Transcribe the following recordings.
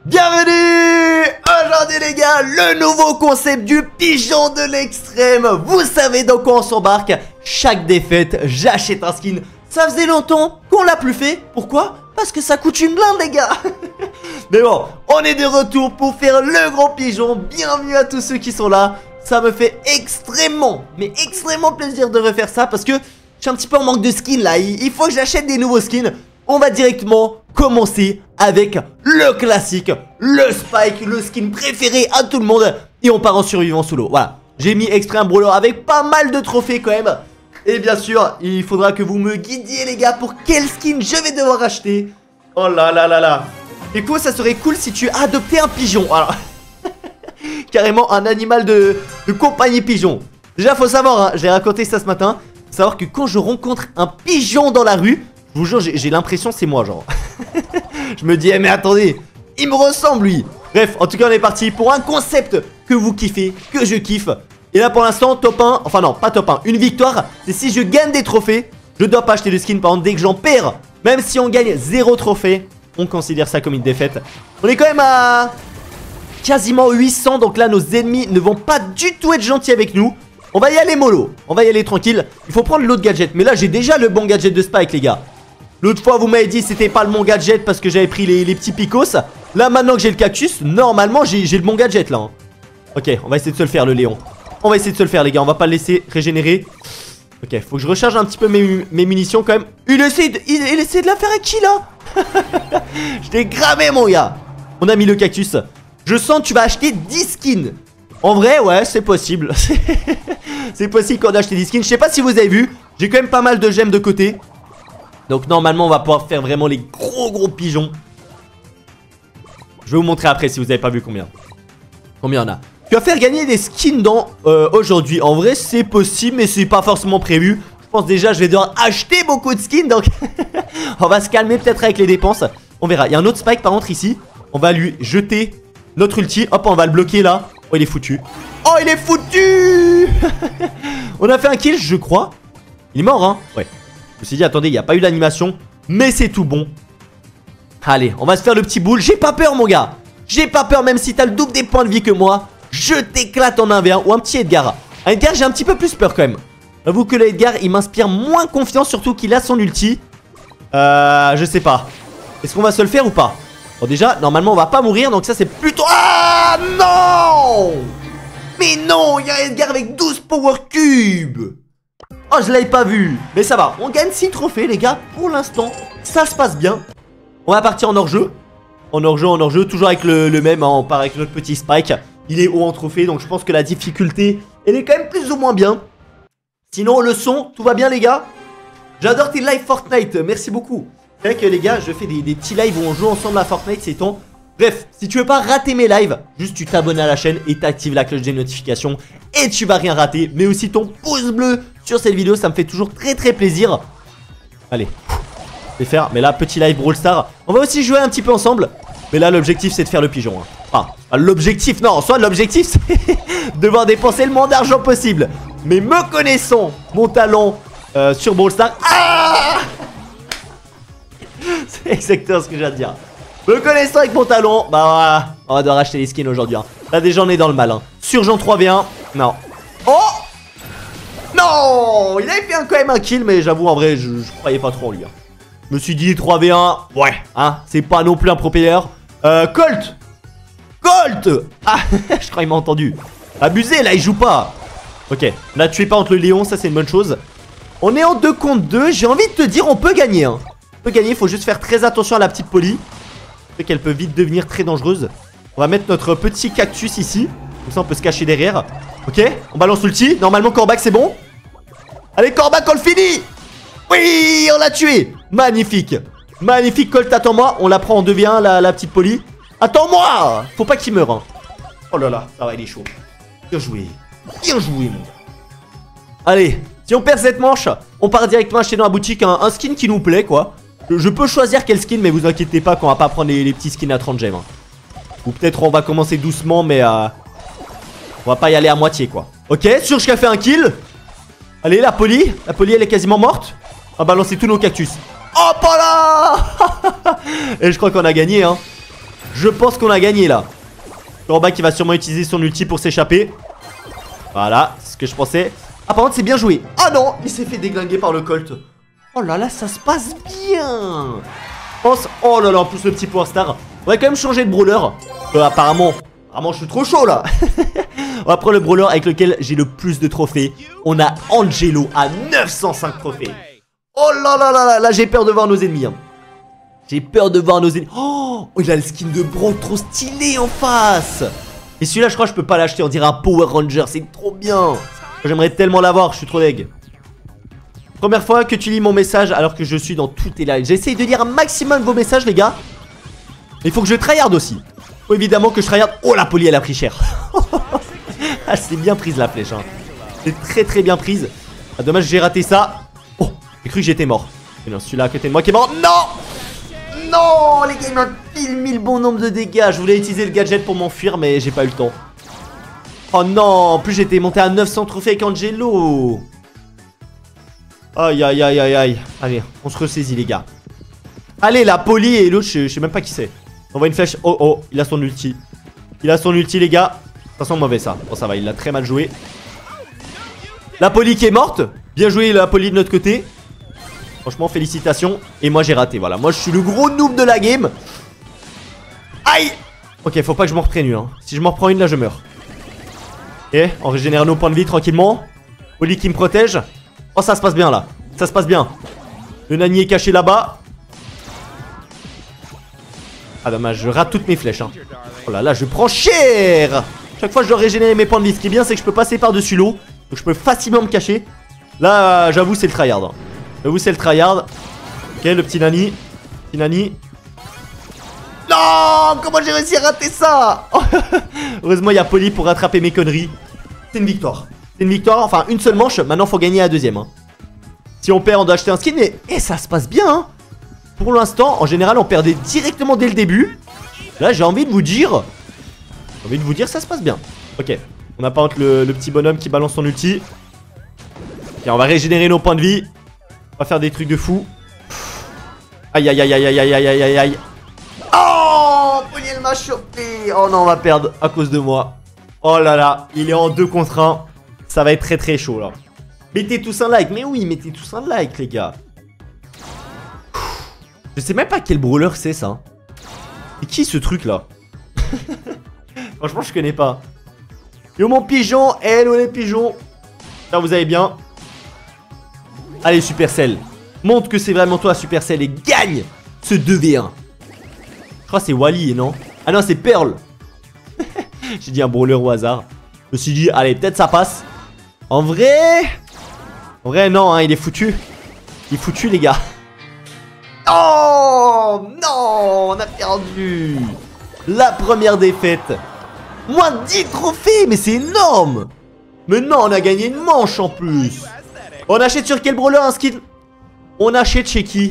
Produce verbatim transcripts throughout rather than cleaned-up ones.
Bienvenue! Aujourd'hui les gars, le nouveau concept du pigeon de l'extrême. Vous savez dans quoi on s'embarque. Chaque défaite, j'achète un skin. Ça faisait longtemps qu'on l'a plus fait. Pourquoi? Parce que ça coûte une blinde les gars. Mais bon, on est de retour pour faire le gros pigeon. Bienvenue à tous ceux qui sont là. Ça me fait extrêmement, mais extrêmement plaisir de refaire ça parce que je suis un petit peu en manque de skins là. Il faut que j'achète des nouveaux skins. On va directement commencer avec le classique, le Spike, le skin préféré à tout le monde. Et on part en survivant sous l'eau. Voilà, j'ai mis exprès un brawler avec pas mal de trophées quand même. Et bien sûr, il faudra que vous me guidiez les gars pour quel skin je vais devoir acheter. Oh là là là là. Et quoi, ça serait cool si tu adoptais un pigeon. Alors, carrément un animal de, de compagnie pigeon. Déjà faut savoir, hein, j'ai raconté ça ce matin. Faut savoir que quand je rencontre un pigeon dans la rue, je vous jure, j'ai l'impression c'est moi genre. Je me dis, eh, mais attendez, il me ressemble lui. Bref, en tout cas on est parti pour un concept que vous kiffez, que je kiffe. Et là pour l'instant top un, enfin non pas top un, une victoire. C'est si je gagne des trophées, je dois pas acheter de skin. Par exemple dès que j'en perds, même si on gagne zéro trophée, on considère ça comme une défaite. On est quand même à quasiment huit cents, donc là nos ennemis ne vont pas du tout être gentils avec nous. On va y aller mollo, on va y aller tranquille. Il faut prendre l'autre gadget, mais là j'ai déjà le bon gadget de Spike les gars. L'autre fois vous m'avez dit c'était pas le bon gadget parce que j'avais pris les, les petits picos. Là maintenant que j'ai le cactus, normalement j'ai le bon gadget là hein. Ok, on va essayer de se le faire le Léon. On va essayer de se le faire les gars, on va pas le laisser régénérer. Ok, faut que je recharge un petit peu mes, mes munitions quand même. Il essaie de, il, il essaie de la faire à qui là? Je t'ai cramé mon gars. On a mis le cactus. Je sens que tu vas acheter dix skins. En vrai ouais c'est possible. C'est possible qu'on a acheté dix skins. Je sais pas si vous avez vu, j'ai quand même pas mal de gemmes de côté. Donc normalement on va pouvoir faire vraiment les gros gros pigeons. Je vais vous montrer après si vous avez pas vu combien. Combien on a. Tu vas faire gagner des skins dans euh, aujourd'hui. En vrai c'est possible mais c'est pas forcément prévu. Je pense déjà je vais devoir acheter beaucoup de skins. Donc on va se calmer peut-être avec les dépenses. On verra, il y a un autre Spike par contre ici. On va lui jeter notre ulti. Hop on va le bloquer là. Oh il est foutu. Oh il est foutu. On a fait un kill je crois. Il est mort hein. Ouais. Je me suis dit attendez il n'y a pas eu l'animation. Mais c'est tout bon. Allez on va se faire le petit boule. J'ai pas peur mon gars. J'ai pas peur même si t'as le double des points de vie que moi. Je t'éclate en un v un. Ou un petit Edgar. Un Edgar j'ai un petit peu plus peur quand même. J'avoue que le Edgar il m'inspire moins confiance. Surtout qu'il a son ulti. Euh je sais pas. Est-ce qu'on va se le faire ou pas? Bon déjà normalement on va pas mourir. Donc ça c'est plutôt... Ah non. Mais non il y a un Edgar avec douze power cubes. Oh je l'avais pas vu. Mais ça va, on gagne six trophées les gars. Pour l'instant ça se passe bien. On va partir en hors-jeu. En hors-jeu, en hors-jeu, toujours avec le, le même hein. On part avec notre petit Spike. Il est haut en trophée, donc je pense que la difficulté elle est quand même plus ou moins bien. Sinon le son, tout va bien les gars. J'adore tes lives Fortnite, merci beaucoup. C'est vrai que les gars, je fais des, des petits lives où on joue ensemble à Fortnite ces temps. Bref, si tu veux pas rater mes lives, juste tu t'abonnes à la chaîne et t'actives la cloche des notifications. Et tu vas rien rater, mais aussi ton pouce bleu sur cette vidéo, ça me fait toujours très très plaisir. Allez, je vais faire, mais là petit live Brawl Stars. On va aussi jouer un petit peu ensemble. Mais là l'objectif c'est de faire le pigeon hein. Enfin, l'objectif non, soit l'objectif c'est de devoir dépenser le moins d'argent possible. Mais me connaissant mon talent euh, sur Brawl Stars. Ah c'est exactement ce que j'ai à dire. Me connaissant avec mon talent, bah voilà, on va devoir acheter les skins aujourd'hui hein. Là déjà on est dans le mal hein. Surgeon trois v un, non. Oh non. Il avait fait un, quand même un kill. Mais j'avoue en vrai je, je croyais pas trop en lui hein. Je me suis dit trois v un, ouais hein, c'est pas non plus un pro player. Euh, Colt Colt. Ah, je crois qu'il m'a entendu. Abusé là, il joue pas. Ok, on a tué pas entre le Léon, ça c'est une bonne chose. On est en deux contre deux, j'ai envie de te dire on peut gagner hein. On peut gagner, il faut juste faire très attention à la petite Polly. Je sais qu'elle peut vite devenir très dangereuse. On va mettre notre petit cactus ici. Comme ça on peut se cacher derrière. Ok, on balance l'ulti, normalement Corbac c'est bon. Allez Corbac on le finit. Oui, on l'a tué. Magnifique. Magnifique Colt, attends-moi. On la prend en deux v un la, la petite Polly. Attends-moi. Faut pas qu'il meure hein. Oh là là, ça va il est chaud. Bien joué. Bien joué mon gars. Allez, si on perd cette manche, on part directement acheter dans la boutique un, un skin qui nous plaît quoi. je, je peux choisir quel skin, mais vous inquiétez pas qu'on va pas prendre les, les petits skins à trente gemmes hein. Ou peut-être on va commencer doucement, mais euh, on va pas y aller à moitié quoi. Ok, Surge qui a fait un kill. Allez la Polly. La Polly elle est quasiment morte. On va balancer tous nos cactus. Hop là. Et je crois qu'on a gagné hein. Je pense qu'on a gagné là. Corba qui va sûrement utiliser son ulti pour s'échapper. Voilà, c'est ce que je pensais. Ah par contre c'est bien joué. Ah non, il s'est fait déglinguer par le Colt. Oh là là, ça se passe bien. Je pense, oh là là, en plus le petit Power Star. On va quand même changer de brawler. euh, Apparemment, apparemment je suis trop chaud là. On va prendre le brawler avec lequel j'ai le plus de trophées. On a Angelo à neuf cent cinq trophées. Oh là là là là, là j'ai peur de voir nos ennemis hein. J'ai peur de voir nos ennemis. Oh, il a le skin de Brock trop stylé en face. Et celui-là, je crois que je peux pas l'acheter. On dirait un Power Ranger, c'est trop bien. J'aimerais tellement l'avoir, je suis trop deg. Première fois que tu lis mon message alors que je suis dans tous tes lives. J'essaye de lire un maximum vos messages, les gars. Il faut que je tryhard aussi. Faut évidemment que je tryhard. Oh, la poly, elle a pris cher. Ah, c'est bien prise la flèche. Hein. C'est très très bien prise. Ah, dommage, j'ai raté ça. Oh, j'ai cru que j'étais mort. Mais non, celui-là à côté de moi qui est mort. Non! Non, les gars, il m'a pile mis le bon nombre de dégâts. Je voulais utiliser le gadget pour m'enfuir, mais j'ai pas eu le temps. Oh non, en plus j'étais monté à neuf cents trophées avec Angelo. Aïe, aïe, aïe, aïe, aïe. Allez, on se ressaisit, les gars. Allez, la poly et l'autre, je, je sais même pas qui c'est. On voit une flèche. Oh, oh, il a son ulti. Il a son ulti, les gars. Ça sent mauvais, ça. Bon, ça va, il l'a très mal joué. La poly qui est morte. Bien joué, la poly de notre côté. Franchement, félicitations. Et moi, j'ai raté. Voilà, moi, je suis le gros noob de la game. Aïe. Ok, faut pas que je m'en reprenne une. Hein. Si je m'en reprends une, là, je meurs. Ok, on régénère nos points de vie tranquillement. Poly qui me protège. Oh, ça se passe bien, là. Ça se passe bien. Le Nani est caché là-bas. Ah, dommage, je rate toutes mes flèches. Hein. Oh là là, je prends cher. Chaque fois, je dois régénérer mes points de vie. Ce qui est bien, c'est que je peux passer par-dessus l'eau. Donc, je peux facilement me cacher. Là, j'avoue, c'est le tryhard. Hein. J'avoue, c'est le tryhard. Ok, le petit Nani. Petit Nani. Non, comment j'ai réussi à rater ça? Heureusement, il y a Poly pour rattraper mes conneries. C'est une victoire. C'est une victoire, enfin, une seule manche. Maintenant, faut gagner la deuxième. Hein. Si on perd, on doit acheter un skin. Mais eh, ça se passe bien. Hein. Pour l'instant, en général, on perdait directement dès le début. Là, j'ai envie de vous dire... J'ai envie de vous dire, ça se passe bien. Ok. On n'a pas honte le, le petit bonhomme qui balance son ulti. Ok, on va régénérer nos points de vie. On va faire des trucs de fou. Aïe aïe aïe aïe aïe aïe aïe aïe aïe aïe. Oh, Poly, elle m'a chopé. Oh non, on va perdre à cause de moi. Oh là là, il est en deux contre un. Ça va être très très chaud là. Mettez tous un like. Mais oui, mettez tous un like, les gars. Je sais même pas quel brawler c'est ça. Et qui ce truc là? Franchement, je connais pas. Yo mon pigeon. Hello les pigeons. Là, vous allez bien. Allez, Supercell. Montre que c'est vraiment toi, Supercell, et gagne ce deux v un. Je crois que c'est Wally, non? Ah non, c'est Pearl. J'ai dit un brawler au hasard. Je me suis dit, allez, peut-être ça passe. En vrai... En vrai, non, hein, il est foutu. Il est foutu, les gars. Oh non, on a perdu. La première défaite. Moins dix trophées, mais c'est énorme. Mais non, on a gagné une manche en plus. On achète sur quel brawler un skin? On achète chez qui?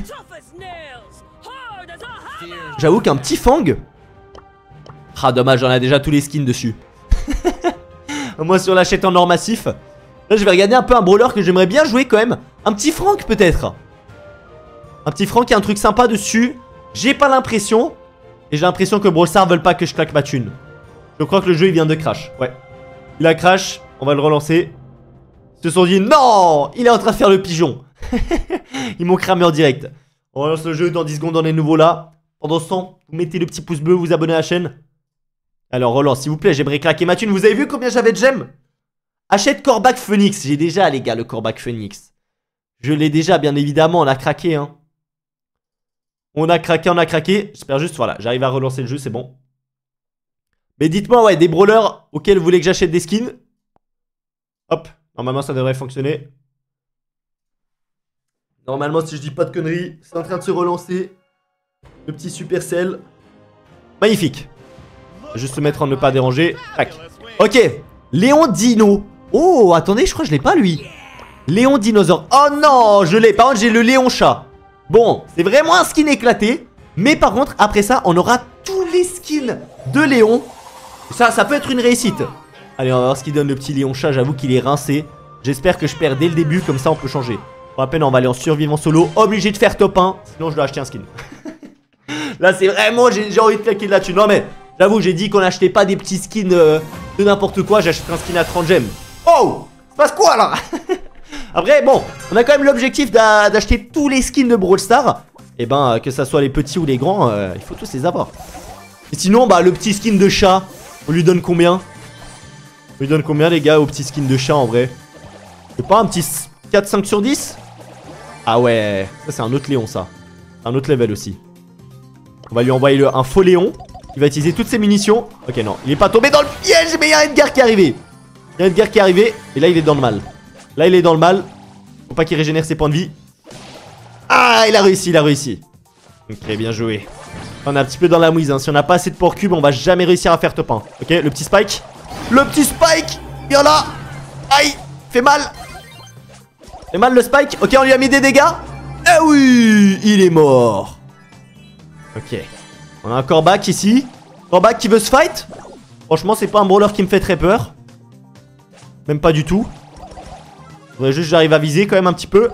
J'avoue qu'un petit Fang. Ah dommage, on a déjà tous les skins dessus. Moi si on l'achète en or massif. Là je vais regarder un peu un brawler que j'aimerais bien jouer quand même. Un petit Frank peut-être. Un petit Frank qui a un truc sympa dessus. J'ai pas l'impression. Et j'ai l'impression que Brawl Stars veulent pas que je claque ma thune. Je crois que le jeu il vient de crash. Ouais. Il a crash, on va le relancer. Ils se sont dit non, il est en train de faire le pigeon. Ils m'ont cramé en direct. On relance le jeu dans dix secondes, on est nouveau là. Pendant ce temps, vous mettez le petit pouce bleu, vous abonnez à la chaîne. Alors relance s'il vous plaît, j'aimerais claquer ma thune. Vous avez vu combien j'avais de gemmes? Achète Corbac Phoenix. J'ai déjà les gars le Corbac Phoenix. Je l'ai déjà bien évidemment, on a craqué hein. On a craqué, on a craqué. J'espère juste, voilà, j'arrive à relancer le jeu, c'est bon. Mais dites-moi, ouais, des brawlers auxquels vous voulez que j'achète des skins. Hop, normalement ça devrait fonctionner. Normalement, si je dis pas de conneries, c'est en train de se relancer. Le petit Supercell. Magnifique. Juste se mettre en ne pas déranger. Tac. Ok. Léon Dino. Oh, attendez, je crois que je l'ai pas lui. Léon Dinosaure. Oh non, je l'ai. Par contre, j'ai le Léon Chat. Bon, c'est vraiment un skin éclaté. Mais par contre, après ça, on aura tous les skins de Léon. Ça, ça peut être une réussite. Allez, on va voir ce qu'il donne le petit Léon Chat. J'avoue qu'il est rincé. J'espère que je perds dès le début. Comme ça, on peut changer. Pour la peine, on va aller en survivant solo. Obligé de faire top un. Sinon, je dois acheter un skin. Là c'est vraiment, j'ai envie de claquer de la thune. Non mais, j'avoue, j'ai dit qu'on achetait pas des petits skins euh, de n'importe quoi. J'achète un skin à trente gemmes. Oh, ça passe quoi là? Après bon, on a quand même l'objectif d'acheter tous les skins de Brawl Stars. Et ben, que ça soit les petits ou les grands, euh, il faut tous les avoir. Et sinon, bah le petit skin de chat, on lui donne combien? On lui donne combien les gars au petit skin de chat en vrai? C'est pas un petit quatre cinq sur dix? Ah ouais, ça c'est un autre Léon ça. Un autre level aussi. On va lui envoyer le, un faux Léon. Il va utiliser toutes ses munitions. Ok non, il est pas tombé dans le piège, mais il y a Edgar qui est arrivé. Il y a Edgar qui est arrivé, et là il est dans le mal. Là il est dans le mal. Faut pas qu'il régénère ses points de vie. Ah, il a réussi, il a réussi. Ok, bien joué. On est un petit peu dans la mouise, hein. Si on n'a pas assez de port cube, on va jamais réussir à faire top un. Ok, le petit Spike. Le petit Spike. Il y en a. Aïe, fait mal. Fait mal le Spike. Ok, on lui a mis des dégâts. Eh oui, il est mort. Ok. On a un Corbac ici. Corbac qui veut se fight. Franchement, c'est pas un brawler qui me fait très peur. Même pas du tout. Faudrait juste que j'arrive à viser quand même un petit peu.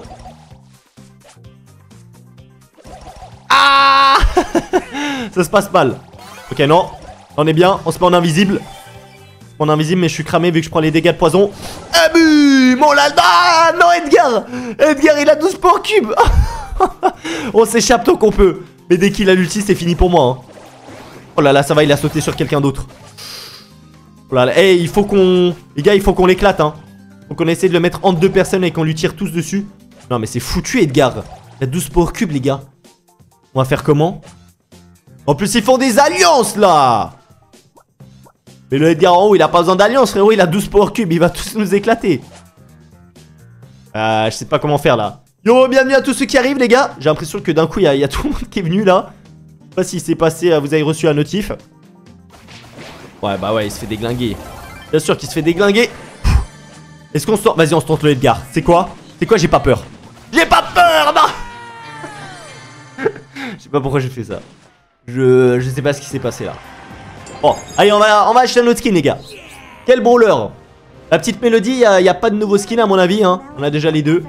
Ah. Ça se passe mal. Ok, non. On est bien. On se met en invisible. On est invisible, mais je suis cramé vu que je prends les dégâts de poison. Abus. Mon là. Ah non, Edgar. Edgar, il a douze port cubes. On s'échappe tant qu'on peut. Mais dès qu'il a l'ulti, c'est fini pour moi. Hein. Oh là là, ça va, il a sauté sur quelqu'un d'autre. Oh là là. Hey, il faut qu'on... Les gars, il faut qu'on l'éclate. Hein. Faut qu'on essaie de le mettre entre deux personnes et qu'on lui tire tous dessus. Non, mais c'est foutu, Edgar. Il a douze power cubes, les gars. On va faire comment? En plus, ils font des alliances, là. Mais le Edgar en haut, il a pas besoin d'alliance, frérot. Il a douze power cubes. Il va tous nous éclater. Euh, je sais pas comment faire, là. Yo, bienvenue à tous ceux qui arrivent, les gars. J'ai l'impression que d'un coup, il y, y a tout le monde qui est venu, là. Je sais pas s'il s'est passé, vous avez reçu un notif. Ouais, bah ouais, il se fait déglinguer. Bien sûr qu'il se fait déglinguer. Est-ce qu'on se tente? Vas-y, on se tente le Edgar. C'est quoi? C'est quoi? J'ai pas peur. J'ai pas peur, non. Je sais pas pourquoi j'ai fait ça. Je, je sais pas ce qui s'est passé là. Bon, allez, on va, on va acheter un autre skin, les gars. Quel brawler. La petite mélodie, il n'y a, a pas de nouveau skin à mon avis, hein. On a déjà les deux.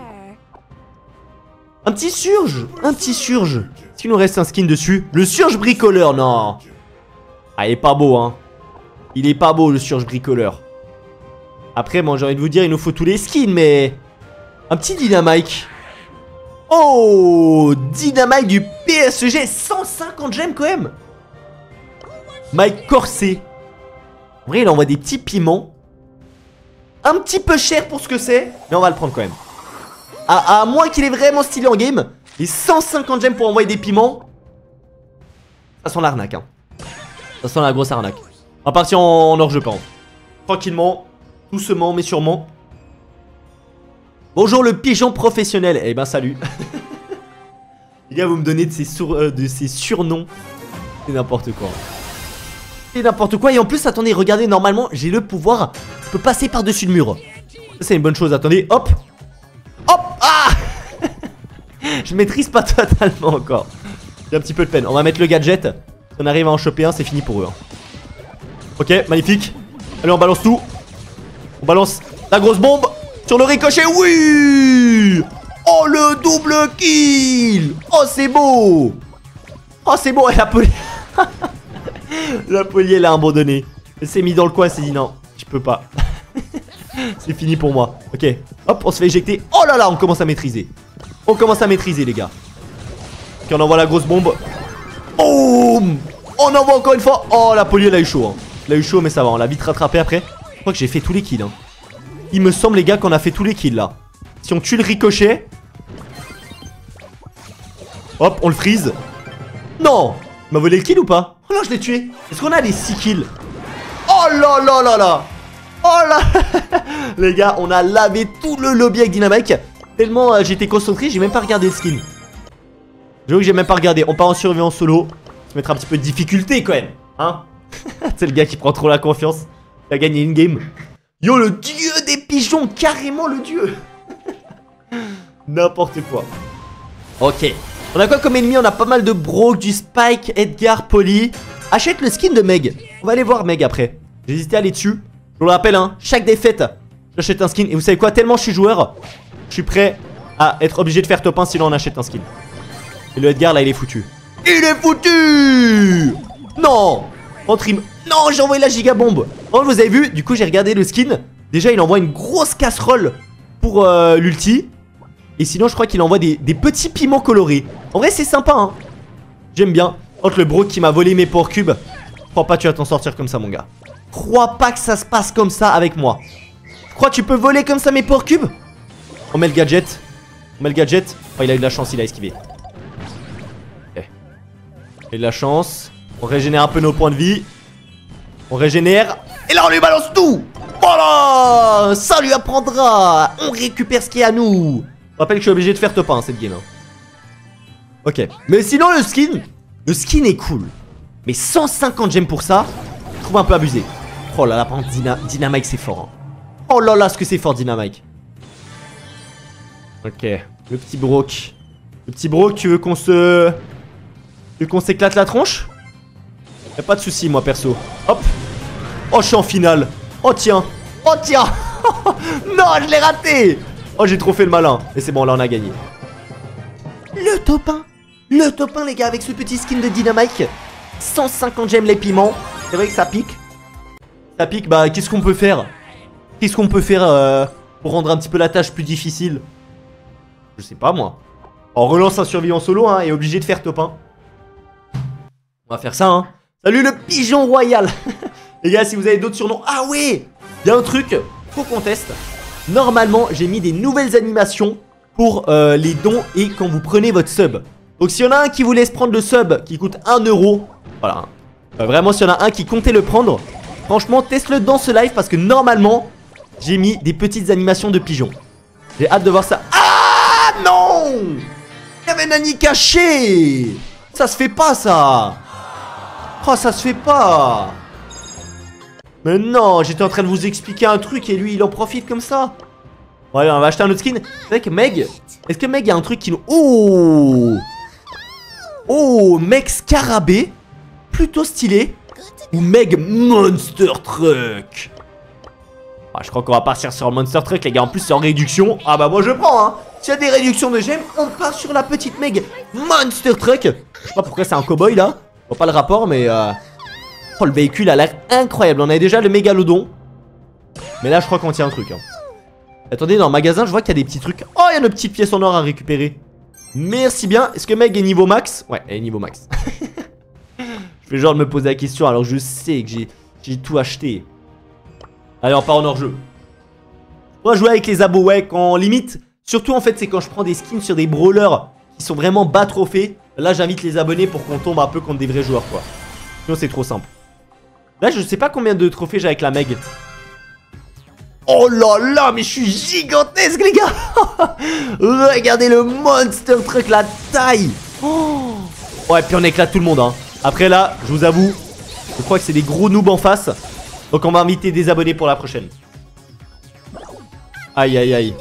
Un petit surge. Un petit surge. Est-ce qu'il nous reste un skin dessus? Le surge bricoleur, non. Ah, il est pas beau, hein. Il est pas beau, le surge bricoleur. Après, bon, j'ai envie de vous dire, il nous faut tous les skins, mais... Un petit Dynamite. Oh, Dynamite du P S G. cent cinquante gemmes quand même. Mike Corset. En vrai, il envoie des petits piments. Un petit peu cher pour ce que c'est, mais on va le prendre quand même. À, à moins qu'il est vraiment stylé en game. Et cent cinquante gemmes pour envoyer des piments. Ça sent l'arnaque, hein. Ça sent la grosse arnaque. On va partir en, en hors-jeu, par contre. Tranquillement. Doucement, mais sûrement. Bonjour le pigeon professionnel. Eh ben salut. Les gars, vous me donnez de ces, sur, euh, de ces surnoms. C'est n'importe quoi. C'est n'importe quoi. Et en plus, attendez, regardez, normalement, j'ai le pouvoir. Je peux passer par-dessus le mur. Ça, c'est une bonne chose. Attendez, hop. Hop. Ah. Je maîtrise pas totalement encore. J'ai un petit peu de peine. On va mettre le gadget. Si on arrive à en choper un, c'est fini pour eux. Hein. Ok, magnifique. Allez, on balance tout. On balance la grosse bombe. Sur le ricochet, oui. Oh, le double kill. Oh, c'est beau. Oh, c'est beau. La police. La police, elle a abandonné. Elle s'est mise dans le coin, elle s'est dit non, je peux pas. C'est fini pour moi. Ok, hop, on se fait éjecter. Oh là là, on commence à maîtriser. On commence à maîtriser, les gars. Ok, on envoie la grosse bombe. Boum. On envoie encore une fois. Oh, la police, elle a eu chaud. Hein. Elle a eu chaud, mais ça va, on l'a vite rattrapé après. Je crois que j'ai fait tous les kills. Hein. Il me semble, les gars, qu'on a fait tous les kills là. Si on tue le ricochet. Hop, on le freeze. Non. Il m'a volé le kill ou pas? Oh non, je l'ai tué. Est-ce qu'on a les six kills? Oh là là là là. Oh là. Les gars, on a lavé tout le lobby avec Dynamite. Tellement euh, j'étais concentré, j'ai même pas regardé le skin. J'avoue que j'ai même pas regardé. On part en survie en solo. Se mettre un petit peu de difficulté quand même. Hein. C'est le gars qui prend trop la confiance. Il a gagné une game. Yo, le dieu des pigeons. Carrément le dieu. N'importe quoi. Ok. On a quoi comme ennemi? On a pas mal de Brock, du Spike, Edgar, Polly. Achète le skin de Meg. On va aller voir Meg après. J'ai hésité à aller dessus. Je vous le rappelle, hein, chaque défaite, j'achète un skin. Et vous savez quoi? Tellement je suis joueur, je suis prêt à être obligé de faire top un sinon on achète un skin. Et le Edgar là, il est foutu. Il est foutu. Non. En trim. Non, j'ai envoyé la gigabombe. Oh, vous avez vu, du coup j'ai regardé le skin. Déjà il envoie une grosse casserole pour euh, l'ulti. Et sinon je crois qu'il envoie des, des petits piments colorés. En vrai c'est sympa hein. J'aime bien. Entre le bro qui m'a volé mes power cubes. Crois pas que tu vas t'en sortir comme ça mon gars. Crois pas que ça se passe comme ça avec moi. Crois que tu peux voler comme ça mes power cubes. On met le gadget. On met le gadget. Oh il a eu de la chance, il a esquivé. Ok. Il a eu de la chance. On régénère un peu nos points de vie. On régénère. Et là on lui balance tout. Voilà. Ça lui apprendra. On récupère ce qui est à nous. Je rappelle que je suis obligé de faire top un cette game hein. Ok. Mais sinon le skin, le skin est cool. Mais cent cinquante gemmes pour ça, je trouve un peu abusé. Oh là là, par contre Dyna Dynamite c'est fort hein. Oh là là ce que c'est fort Dynamite. Ok. Le petit broc. Le petit broc, tu veux qu'on se... Tu veux qu'on s'éclate la tronche? Y'a pas de soucis moi perso. Hop. Oh je suis en finale. Oh tiens. Oh tiens. Non je l'ai raté. Oh j'ai trop fait le malin. Et c'est bon là on a gagné. Le top un. Le top un les gars avec ce petit skin de Dynamite. cent cinquante gemmes les piments. C'est vrai que ça pique. Ça pique bah qu'est-ce qu'on peut faire? Qu'est-ce qu'on peut faire euh, pour rendre un petit peu la tâche plus difficile? Je sais pas moi. On relance un survivant solo hein, et obligé de faire top un. On va faire ça hein. Salut le pigeon royal. Les gars, si vous avez d'autres surnoms. Ah ouais, il y a un truc, faut qu'on teste. Normalement, j'ai mis des nouvelles animations pour euh, les dons et quand vous prenez votre sub. Donc s'il y en a un qui vous laisse prendre le sub qui coûte un euro, voilà. Euh, vraiment, s'il y en a un qui comptait le prendre, franchement, teste-le dans ce live parce que normalement, j'ai mis des petites animations de pigeons. J'ai hâte de voir ça. Ah non, il y avait Nani caché. Ça se fait pas ça. Oh ça se fait pas. Mais non, j'étais en train de vous expliquer un truc et lui il en profite comme ça. Ouais, on va acheter un autre skin. C'est vrai que Meg, est-ce que Meg a un truc qui nous... Oh Oh, Meg Scarabée, plutôt stylé. Ou Meg Monster Truck. Ah, je crois qu'on va partir sur Monster Truck les gars. En plus c'est en réduction. Ah bah moi je prends hein. S'il y a des réductions de gemmes, on part sur la petite Meg Monster Truck. Je sais pas pourquoi c'est un cowboy là. Je vois pas le rapport mais... Euh... Oh le véhicule a l'air incroyable. On avait déjà le mégalodon. Mais là je crois qu'on tient un truc hein. Attendez dans le magasin je vois qu'il y a des petits trucs. Oh il y a nos petites pièces en or à récupérer. Merci bien. Est-ce que Meg est niveau max? Ouais elle est niveau max. Je fais genre de me poser la question alors je sais que j'ai tout acheté. Allez on part en hors-jeu. Moi jouer avec les abos ouais quand limite. Surtout en fait c'est quand je prends des skins sur des brawlers qui sont vraiment bas trophées. Là j'invite les abonnés pour qu'on tombe un peu contre des vrais joueurs quoi. Sinon c'est trop simple. Là je sais pas combien de trophées j'ai avec la Meg. Oh là là mais je suis gigantesque les gars. Regardez le Monster Truck, la taille. Oh. Ouais puis on éclate tout le monde hein. Après là je vous avoue, je crois que c'est des gros noobs en face. Donc on va inviter des abonnés pour la prochaine. Aïe aïe aïe.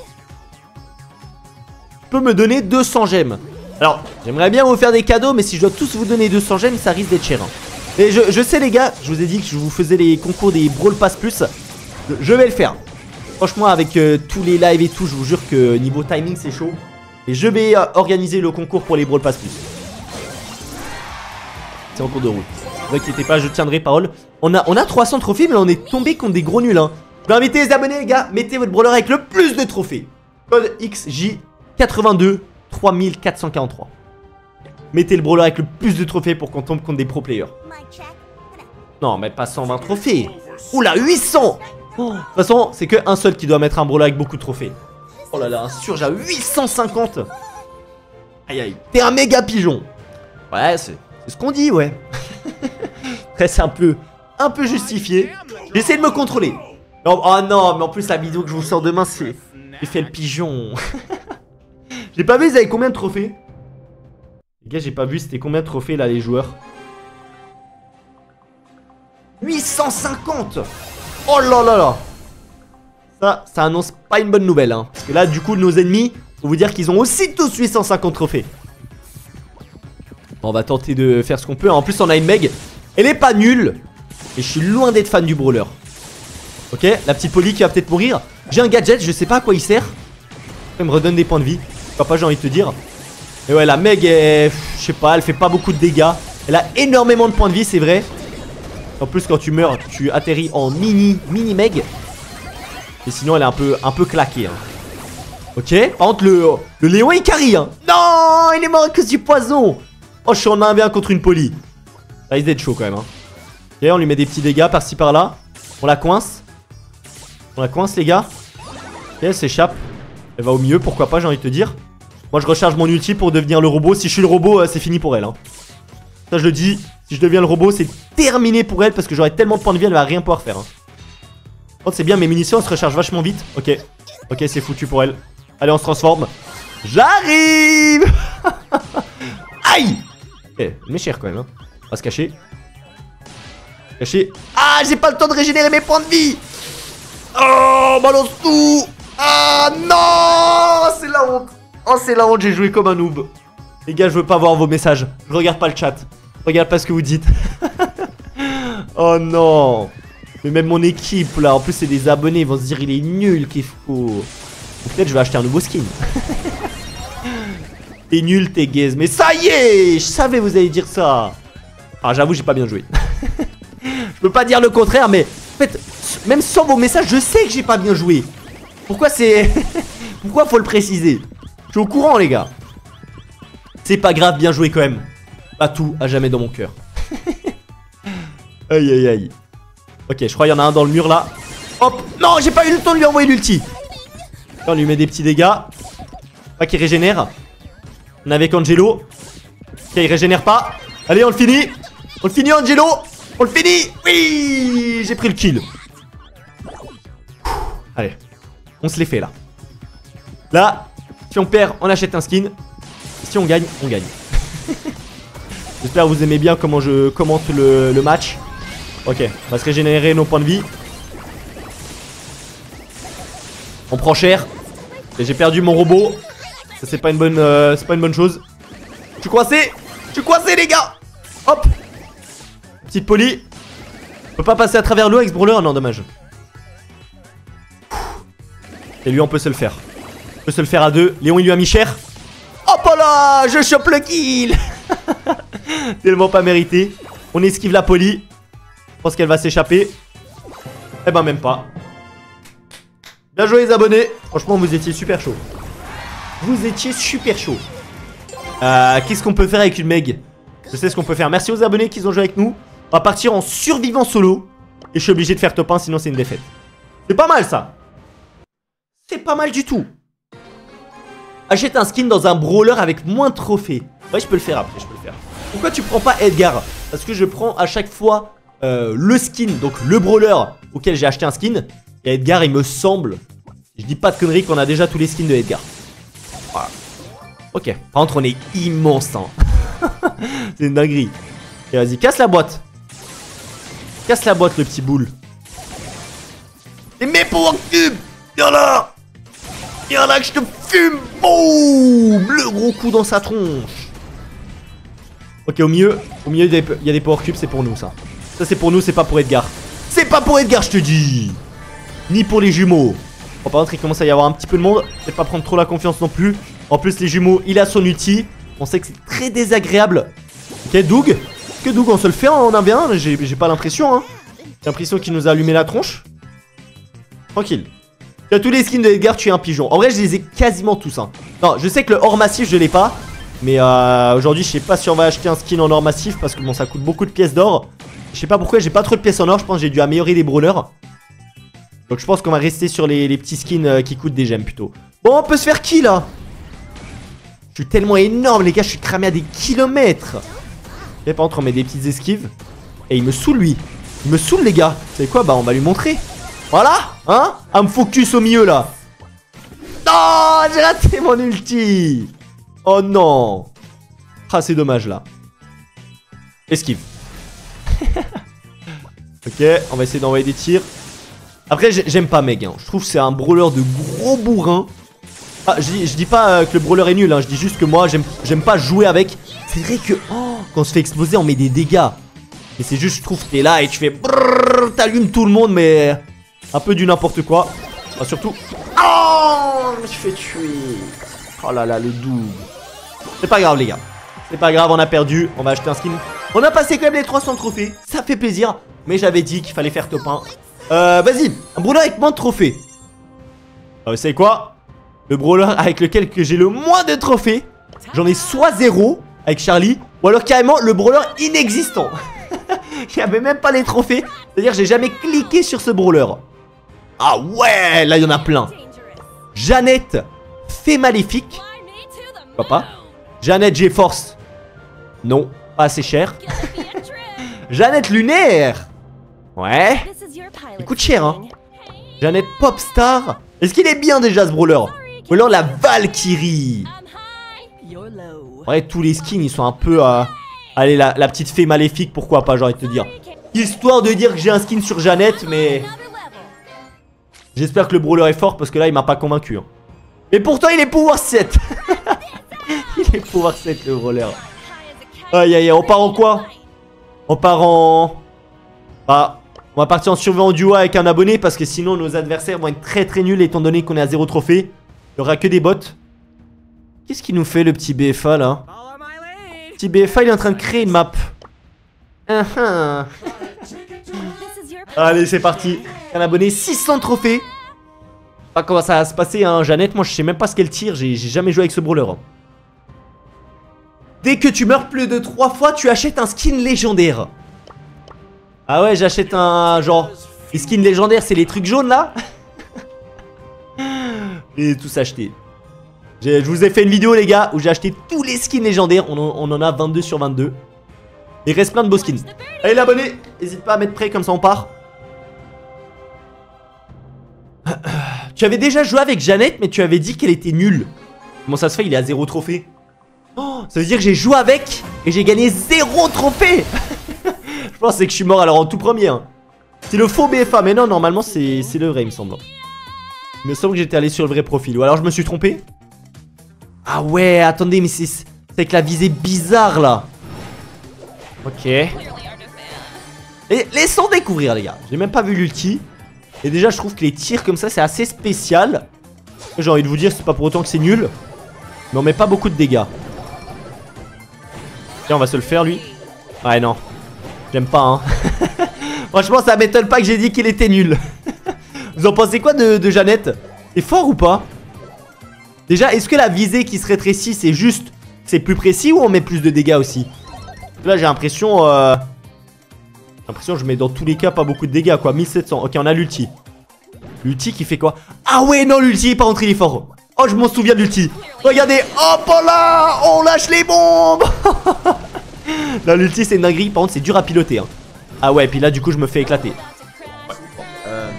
Tu peux me donner deux cents gemmes. Alors j'aimerais bien vous faire des cadeaux, mais si je dois tous vous donner deux cents gemmes ça risque d'être cher hein. Et je, je sais les gars, je vous ai dit que je vous faisais les concours des Brawl Pass Plus. Je, je vais le faire. Franchement avec euh, tous les lives et tout, je vous jure que niveau timing c'est chaud. Et je vais euh, organiser le concours pour les Brawl Pass Plus. C'est en cours de route. Ne vous inquiétez pas, je tiendrai parole. On a, on a trois cents trophées mais on est tombé contre des gros nuls hein. Je vais inviter les abonnés les gars, mettez votre brawler avec le plus de trophées. Code X J quatre-vingt-deux trois mille quatre cent quarante-trois. Mettez le brawler avec le plus de trophées pour qu'on tombe contre des pro players. Non, mais pas cent vingt trophées. Oula, huit cents. Oh, de toute façon, c'est qu'un seul qui doit mettre un brawler avec beaucoup de trophées. Oh là là, un surge à huit cent cinquante. Aïe aïe, t'es un méga pigeon. Ouais, c'est ce qu'on dit, ouais. Après, c'est un peu, un peu justifié. J'essaie de me contrôler. Non, oh non, mais en plus, la vidéo que je vous sors demain, c'est... J'ai fait le pigeon. J'ai pas vu, ils avaient combien de trophées? Les gars, j'ai pas vu, c'était combien de trophées là, les joueurs? huit cent cinquante. Oh là là là. Ça, ça annonce pas une bonne nouvelle hein. Parce que là, du coup, nos ennemis, faut vous dire qu'ils ont aussi tous huit cent cinquante trophées. On va tenter de faire ce qu'on peut. En plus, on a une Meg. Elle est pas nulle. Et je suis loin d'être fan du brawler. Ok, la petite Polly qui va peut-être mourir. J'ai un gadget, je sais pas à quoi il sert. Ça me redonne des points de vie. Pourquoi pas, j'ai envie de te dire. Et ouais, la Meg est... je sais pas, elle fait pas beaucoup de dégâts. Elle a énormément de points de vie, c'est vrai. En plus, quand tu meurs, tu atterris en mini, mini meg. Et sinon, elle est un peu, un peu claquée. Hein. Ok. Par contre, le, le Léon, il carry. Hein. Non, il est mort à cause du poison. Oh, je suis en un v un contre une poly. Ça risque d'être chaud quand même. Hein. Ok, on lui met des petits dégâts par-ci par-là. On la coince. On la coince, les gars. Ok, elle s'échappe. Elle va au milieu, pourquoi pas, j'ai envie de te dire. Moi, je recharge mon ulti pour devenir le robot. Si je suis le robot, euh, c'est fini pour elle. Hein. Ça, je le dis. Si je deviens le robot, c'est terminé pour elle parce que j'aurai tellement de points de vie, elle va rien pouvoir faire. Hein. Oh, c'est bien, mes munitions, elles se rechargent vachement vite. Ok. Ok, c'est foutu pour elle. Allez, on se transforme. J'arrive. Aïe. Ok, elle met cher quand même. Hein. On va se cacher. Cacher. Ah, j'ai pas le temps de régénérer mes points de vie. Oh, balance tout. Ah, non. C'est la honte. Oh, c'est la honte, j'ai joué comme un noob. Les gars, je veux pas voir vos messages. Je regarde pas le chat. Je regarde pas ce que vous dites. Oh non. Mais même mon équipe là, en plus c'est des abonnés, ils vont se dire il est nul, qu'il faut. Ou peut-être je vais acheter un nouveau skin. T'es nul, t'es gaze. Mais ça y est, je savais vous allez dire ça. Ah, j'avoue, j'ai pas bien joué. Je peux pas dire le contraire, mais en fait, même sans vos messages, je sais que j'ai pas bien joué. Pourquoi c'est... Pourquoi faut le préciser? Je suis au courant, les gars. C'est pas grave, bien joué quand même. Pas tout, à jamais dans mon cœur. Aïe, aïe, aïe. Ok, je crois qu'il y en a un dans le mur là. Hop. Non, j'ai pas eu le temps de lui envoyer l'ulti. On lui met des petits dégâts. Pas qu'il régénère. On est avec Angelo. Ok, il régénère pas. Allez, on le finit. On le finit, Angelo. On le finit. Oui, j'ai pris le kill. Allez, on se les fait là. Là, si on perd, on achète un skin. Si on gagne, on gagne. J'espère que vous aimez bien comment je commente le, le match. Ok, on va se régénérer nos points de vie. On prend cher. Et j'ai perdu mon robot. Ça c'est pas une bonne euh, c'est pas une bonne chose. Je suis coincé. Je suis coincé les gars. Hop. Petite poly. On peut pas passer à travers l'eau avec ce brawler. Non, dommage. Et lui on peut se le faire. On peut se le faire à deux. Léon il lui a mis cher. Hop là, je chope le kill. Tellement pas mérité. On esquive la poly. Je pense qu'elle va s'échapper. Eh ben même pas. Bien joué les abonnés. Franchement vous étiez super chaud. Vous étiez super chaud. euh, Qu'est-ce qu'on peut faire avec une Meg? Je sais ce qu'on peut faire. Merci aux abonnés qui ont joué avec nous. On va partir en survivant solo. Et je suis obligé de faire top un sinon c'est une défaite. C'est pas mal ça. C'est pas mal du tout. Achète un skin dans un brawler avec moins de trophées. Ouais, je peux le faire après, je peux le faire. Pourquoi tu prends pas Edgar? Parce que je prends à chaque fois euh, le skin, donc le brawler auquel j'ai acheté un skin. Et Edgar, il me semble, je dis pas de conneries, qu'on a déjà tous les skins de Edgar. Voilà. Ok, par contre on est immense hein. C'est une dinguerie. Et vas-y, casse la boîte. Casse la boîte le petit boule. Et mets pour cube. Y'en a. Y'en a que je te fume. Boum. Le gros coup dans sa tronche. Ok, au milieu, au milieu il y a des power cubes, c'est pour nous ça. Ça c'est pour nous, c'est pas pour Edgar. C'est pas pour Edgar, je te dis. Ni pour les jumeaux. Bon, par contre il commence à y avoir un petit peu de monde. C'est pas prendre trop la confiance non plus. En plus les jumeaux, il a son ulti. On sait que c'est très désagréable. Ok, Doug. Est-ce que Doug on se le fait en un v un? J'ai pas l'impression hein. J'ai l'impression qu'il nous a allumé la tronche. Tranquille. Tu as tous les skins de Edgar, tu es un pigeon. En vrai je les ai quasiment tous hein. Non, je sais que le or massif je l'ai pas. Mais euh, aujourd'hui je sais pas si on va acheter un skin en or massif. Parce que bon ça coûte beaucoup de pièces d'or. Je sais pas pourquoi j'ai pas trop de pièces en or. Je pense que j'ai dû améliorer les brawlers. Donc je pense qu'on va rester sur les, les petits skins euh, qui coûtent des gemmes plutôt. Bon on peut se faire qui là? Je suis tellement énorme les gars, je suis cramé à des kilomètres. Et par contre on met des petites esquives. Et il me saoule lui. Il me saoule les gars. Vous savez quoi? Bah on va lui montrer. Voilà. Hein? Un me focus au milieu là. Non, j'ai raté mon ulti. Oh non. Ah c'est dommage là. Esquive. Ok, on va essayer d'envoyer des tirs. Après j'aime pas Meg hein. Je trouve que c'est un brawler de gros bourrin. Ah, je, dis, je dis pas euh, que le brawler est nul hein. Je dis juste que moi j'aime pas jouer avec. C'est vrai que oh, quand on se fait exploser on met des dégâts. Mais c'est juste je trouve que t'es là et tu fais t'allumes tout le monde mais un peu du n'importe quoi. Enfin, surtout. Oh, je me suis fait tuer. Oh là là le double. C'est pas grave les gars. C'est pas grave, on a perdu. On va acheter un skin. On a passé quand même les trois cents trophées. Ça fait plaisir. Mais j'avais dit qu'il fallait faire top un. Euh, vas-y. Un brawler avec moins de trophées. Euh, vous savez quoi? Le brawler avec lequel que j'ai le moins de trophées. J'en ai soit zéro avec Charlie. Ou alors carrément le brawler inexistant. Il n'y avait même pas les trophées. C'est-à-dire j'ai jamais cliqué sur ce brawler. Ah ouais, là il y en a plein. Jeannette, fait maléfique. Pourquoi pas? Jeannette GeForce. Non, pas assez cher. Jeannette lunaire. Ouais. Il coûte cher hein. Jeannette Popstar. Est-ce qu'il est bien déjà ce brawler? Ou alors la Valkyrie. Ouais, tous les skins ils sont un peu... Euh... Allez, la, la petite fée maléfique, pourquoi pas, j'ai envie de te dire. Histoire de dire que j'ai un skin sur Jeannette, mais... J'espère que le brawler est fort parce que là il m'a pas convaincu hein. Mais pourtant il est pouvoir sept. Il est pouvoir sept le brawler. Aïe aïe aïe, on part en quoi? On part en... Ah, on va partir en survie en duo avec un abonné parce que sinon nos adversaires vont être très très nuls étant donné qu'on est à zéro trophée. Il y aura que des bots. Qu'est-ce qu'il nous fait le petit B F A là? Le petit B F A il est en train de créer une map. uh -huh. Allez c'est parti. Un abonné, six cents trophées. Je sais pas comment ça va se passer hein, Jeannette. Moi je sais même pas ce qu'elle tire. J'ai jamais joué avec ce brawler. Dès que tu meurs plus de trois fois, tu achètes un skin légendaire. Ah ouais, j'achète un... Genre... Les skins légendaires, c'est les trucs jaunes là. J'ai tous acheté. Je vous ai fait une vidéo les gars où j'ai acheté tous les skins légendaires. On en, on en a vingt-deux sur vingt-deux. Il reste plein de beaux skins. Allez l'abonné, n'hésite pas à mettre prêt comme ça on part. Tu avais déjà joué avec Jeannette mais tu avais dit qu'elle était nulle. Comment ça se fait, il est à zéro trophée? Oh, ça veut dire que j'ai joué avec et j'ai gagné zéro trophée. Je pense que je suis mort alors en tout premier hein. C'est le faux B F A mais non normalement c'est le vrai il me semble. Il me semble que j'étais allé sur le vrai profil. Ou alors je me suis trompé. Ah ouais attendez mais c'est avec la visée bizarre là. Ok. Et laissons découvrir les gars. J'ai même pas vu l'ulti. Et déjà je trouve que les tirs comme ça c'est assez spécial. J'ai envie de vous dire c'est pas pour autant que c'est nul. Mais on met pas beaucoup de dégâts. Tiens on va se le faire lui. Ouais non. J'aime pas hein. Franchement ça m'étonne pas que j'ai dit qu'il était nul. Vous en pensez quoi de, de Jeannette? C'est fort ou pas? Déjà est-ce que la visée qui se rétrécit c'est juste c'est plus précis ou on met plus de dégâts aussi? Là j'ai l'impression euh... J'ai l'impression que je mets dans tous les cas pas beaucoup de dégâts quoi. Mille sept cents. Ok on a l'ulti. L'ulti qui fait quoi? Ah ouais non l'ulti par contre il est fort. Oh je m'en souviens de l'ulti. Regardez. Hop là. On lâche les bombes. Là l'ulti c'est une dinguerie. Par contre c'est dur à piloter hein. Ah ouais puis là du coup je me fais éclater. euh...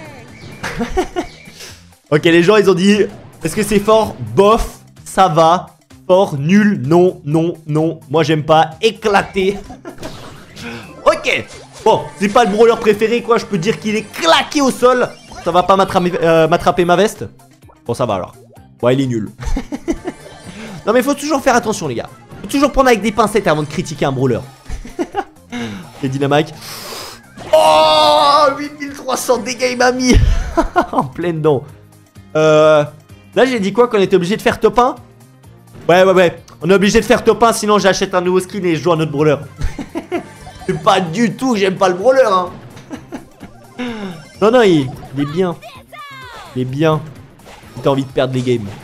Ok les gens ils ont dit est-ce que c'est fort? Bof. Ça va. Fort. Nul. Non. Non. Non. Moi j'aime pas. Éclater. Ok. Bon c'est pas le brawler préféré quoi. Je peux dire qu'il est claqué au sol. Ça va pas m'attraper euh, m'attraper ma veste. Bon ça va alors. Ouais il est nul. Non mais faut toujours faire attention les gars. Faut toujours prendre avec des pincettes avant de critiquer un brawler. Et Dynamite. Oh huit mille trois cents dégâts il m'a mis. En pleine dent. Euh... Là j'ai dit quoi? Qu'on était obligé de faire top un? Ouais ouais ouais. On est obligé de faire top un sinon j'achète un nouveau skin et je joue un autre brawler. C'est pas du tout que j'aime pas le brawler hein. Non non il, il est bien. Il est bien. T'as envie de perdre les games.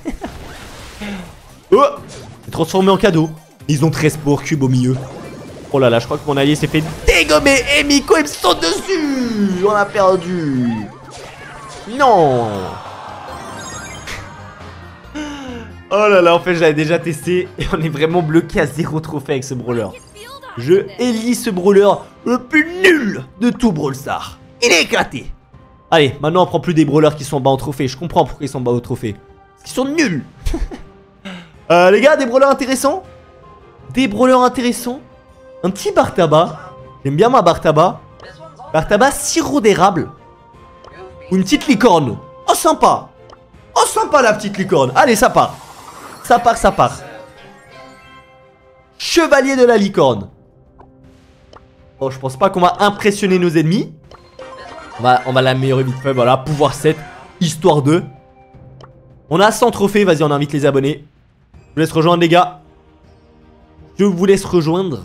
Oh il est transformé en cadeau. Ils ont treize power cubes au milieu. Oh là là je crois que mon allié s'est fait dégommer. Et Miko il me saute dessus. On a perdu. Non. Oh là là en fait j'avais déjà testé. Et on est vraiment bloqué à zéro trophée avec ce brawler. Je élis ce brawler le plus nul de tout Brawl Stars. Il est éclaté. Allez, maintenant on prend plus des brawlers qui sont bas au trophée. Je comprends pourquoi ils sont bas au trophée. Parce qu'ils sont nuls. euh, Les gars, des brawlers intéressants. Des brawlers intéressants. Un petit bar tabac. J'aime bien ma bar tabac. Bar tabac sirop d'érable. Ou une petite licorne. Oh sympa. Oh sympa la petite licorne. Allez ça part. Ça part, ça part. Chevalier de la licorne. Bon, je pense pas qu'on va impressionner nos ennemis. On va, on va l'améliorer vite fait. Voilà, pouvoir sept, histoire deux. On a cent trophées. Vas-y, on invite les abonnés. Je vous laisse rejoindre, les gars. je vous laisse rejoindre.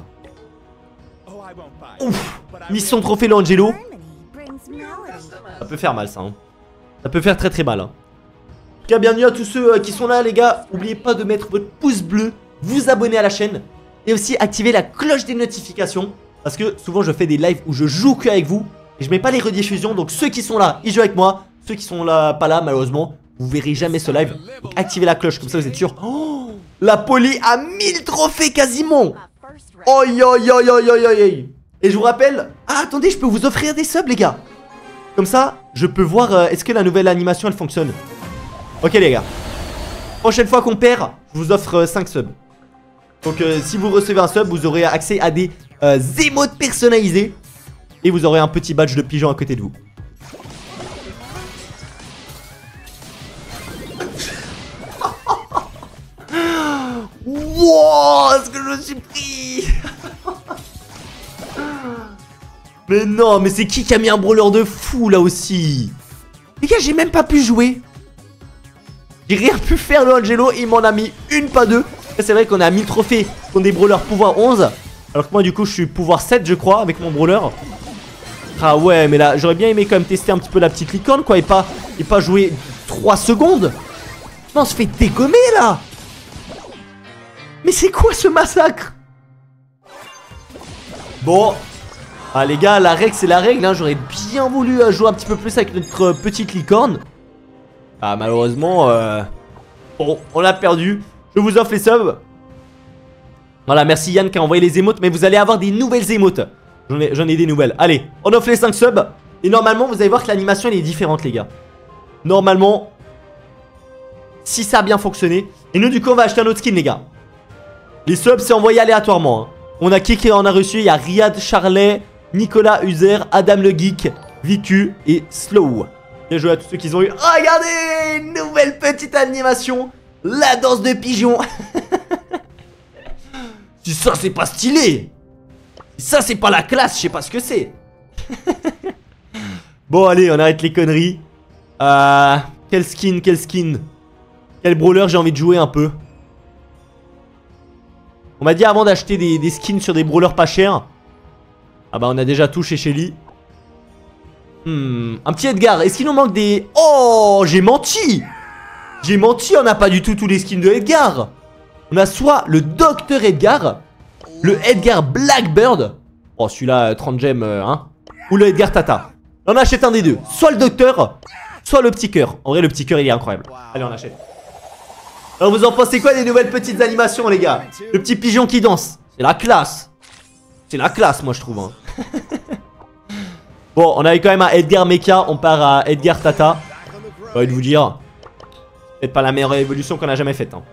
Ouf, mission trophée l'Angelo. Ça peut faire mal ça, hein. Ça peut faire très très mal, hein. En tout cas, bienvenue à tous ceux euh, qui sont là les gars. N'oubliez pas de mettre votre pouce bleu, vous abonner à la chaîne et aussi activer la cloche des notifications. Parce que souvent je fais des lives où je joue que avec vous et je mets pas les rediffusions. Donc ceux qui sont là, ils jouent avec moi. Ceux qui sont là, pas là malheureusement, vous verrez jamais ce live. Donc activez la cloche, comme ça vous êtes sûr. Oh, la Polly a mille trophées quasiment. Oi oi oi oi oi oi. Et je vous rappelle, ah attendez, je peux vous offrir des subs les gars. Comme ça, je peux voir euh, est-ce que la nouvelle animation elle fonctionne. Ok les gars, prochaine fois qu'on perd, je vous offre euh, cinq subs. Donc euh, si vous recevez un sub, vous aurez accès à des euh, émotes personnalisés. Et vous aurez un petit badge de pigeon à côté de vous. Wow, est-ce que je me suis pris? Mais non, mais c'est qui qui a mis un brawler de fou là aussi? Les gars, j'ai même pas pu jouer. J'ai rien pu faire le Angelo, il m'en a mis une pas deux. C'est vrai qu'on a mille trophées contre des brawlers pouvoir onze. Alors que moi du coup je suis pouvoir sept je crois avec mon brawler. Ah ouais mais là j'aurais bien aimé quand même tester un petit peu la petite licorne quoi. Et pas, et pas jouer trois secondes. Non on se fait dégommer là. Mais c'est quoi ce massacre? Bon. Ah les gars, la règle c'est la règle hein. J'aurais bien voulu euh, jouer un petit peu plus avec notre euh, petite licorne. Ah malheureusement euh... Bon on l'a perdu. Je vous offre les subs. Voilà merci Yann qui a envoyé les émotes. Mais vous allez avoir des nouvelles émotes. J'en ai, j'en ai des nouvelles. Allez on offre les cinq subs. Et normalement vous allez voir que l'animation elle est différente les gars. Normalement si ça a bien fonctionné. Et nous du coup on va acheter un autre skin les gars. Les subs c'est envoyé aléatoirement hein. On a qui qui en a reçu? Il y a Riyad Charlet, Nicolas Uzer, Adam le Geek, Vicu et Slow. Bien joué à tous ceux qui ont eu. Regardez, nouvelle petite animation. La danse de pigeon. Si ça c'est pas stylé. Si ça c'est pas la classe, je sais pas ce que c'est. Bon allez, on arrête les conneries. Euh, quel skin, quel skin. Quel brawler j'ai envie de jouer un peu. On m'a dit avant d'acheter des, des skins sur des brawlers pas chers. Ah bah on a déjà tout chez Shelly. Hmm, un petit Edgar. Est-ce qu'il nous manque des... Oh, j'ai menti. J'ai menti, on n'a pas du tout tous les skins de Edgar. On a soit le Docteur Edgar, le Edgar Blackbird. Oh celui-là trente gemmes euh, hein. Ou le Edgar Tata. On achète un des deux. Soit le Docteur, soit le petit cœur. En vrai le petit cœur il est incroyable. Allez on achète. Alors vous en pensez quoi des nouvelles petites animations les gars? Le petit pigeon qui danse. C'est la classe. C'est la classe moi je trouve hein. Bon on avait quand même un Edgar Mecha. On part à Edgar Tata. J'ai envie de vous dire peut-être pas la meilleure évolution qu'on a jamais faite hein.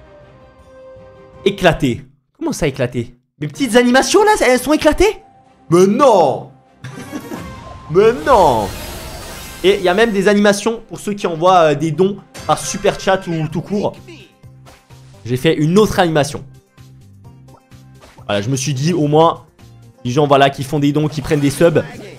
Éclaté. Comment ça éclaté? Mes petites animations là elles sont éclatées? Mais non. Mais non. Et il y a même des animations pour ceux qui envoient euh, des dons par super chat ou tout court. J'ai fait une autre animation. Voilà, je me suis dit au moins les gens voilà qui font des dons, qui prennent des subs.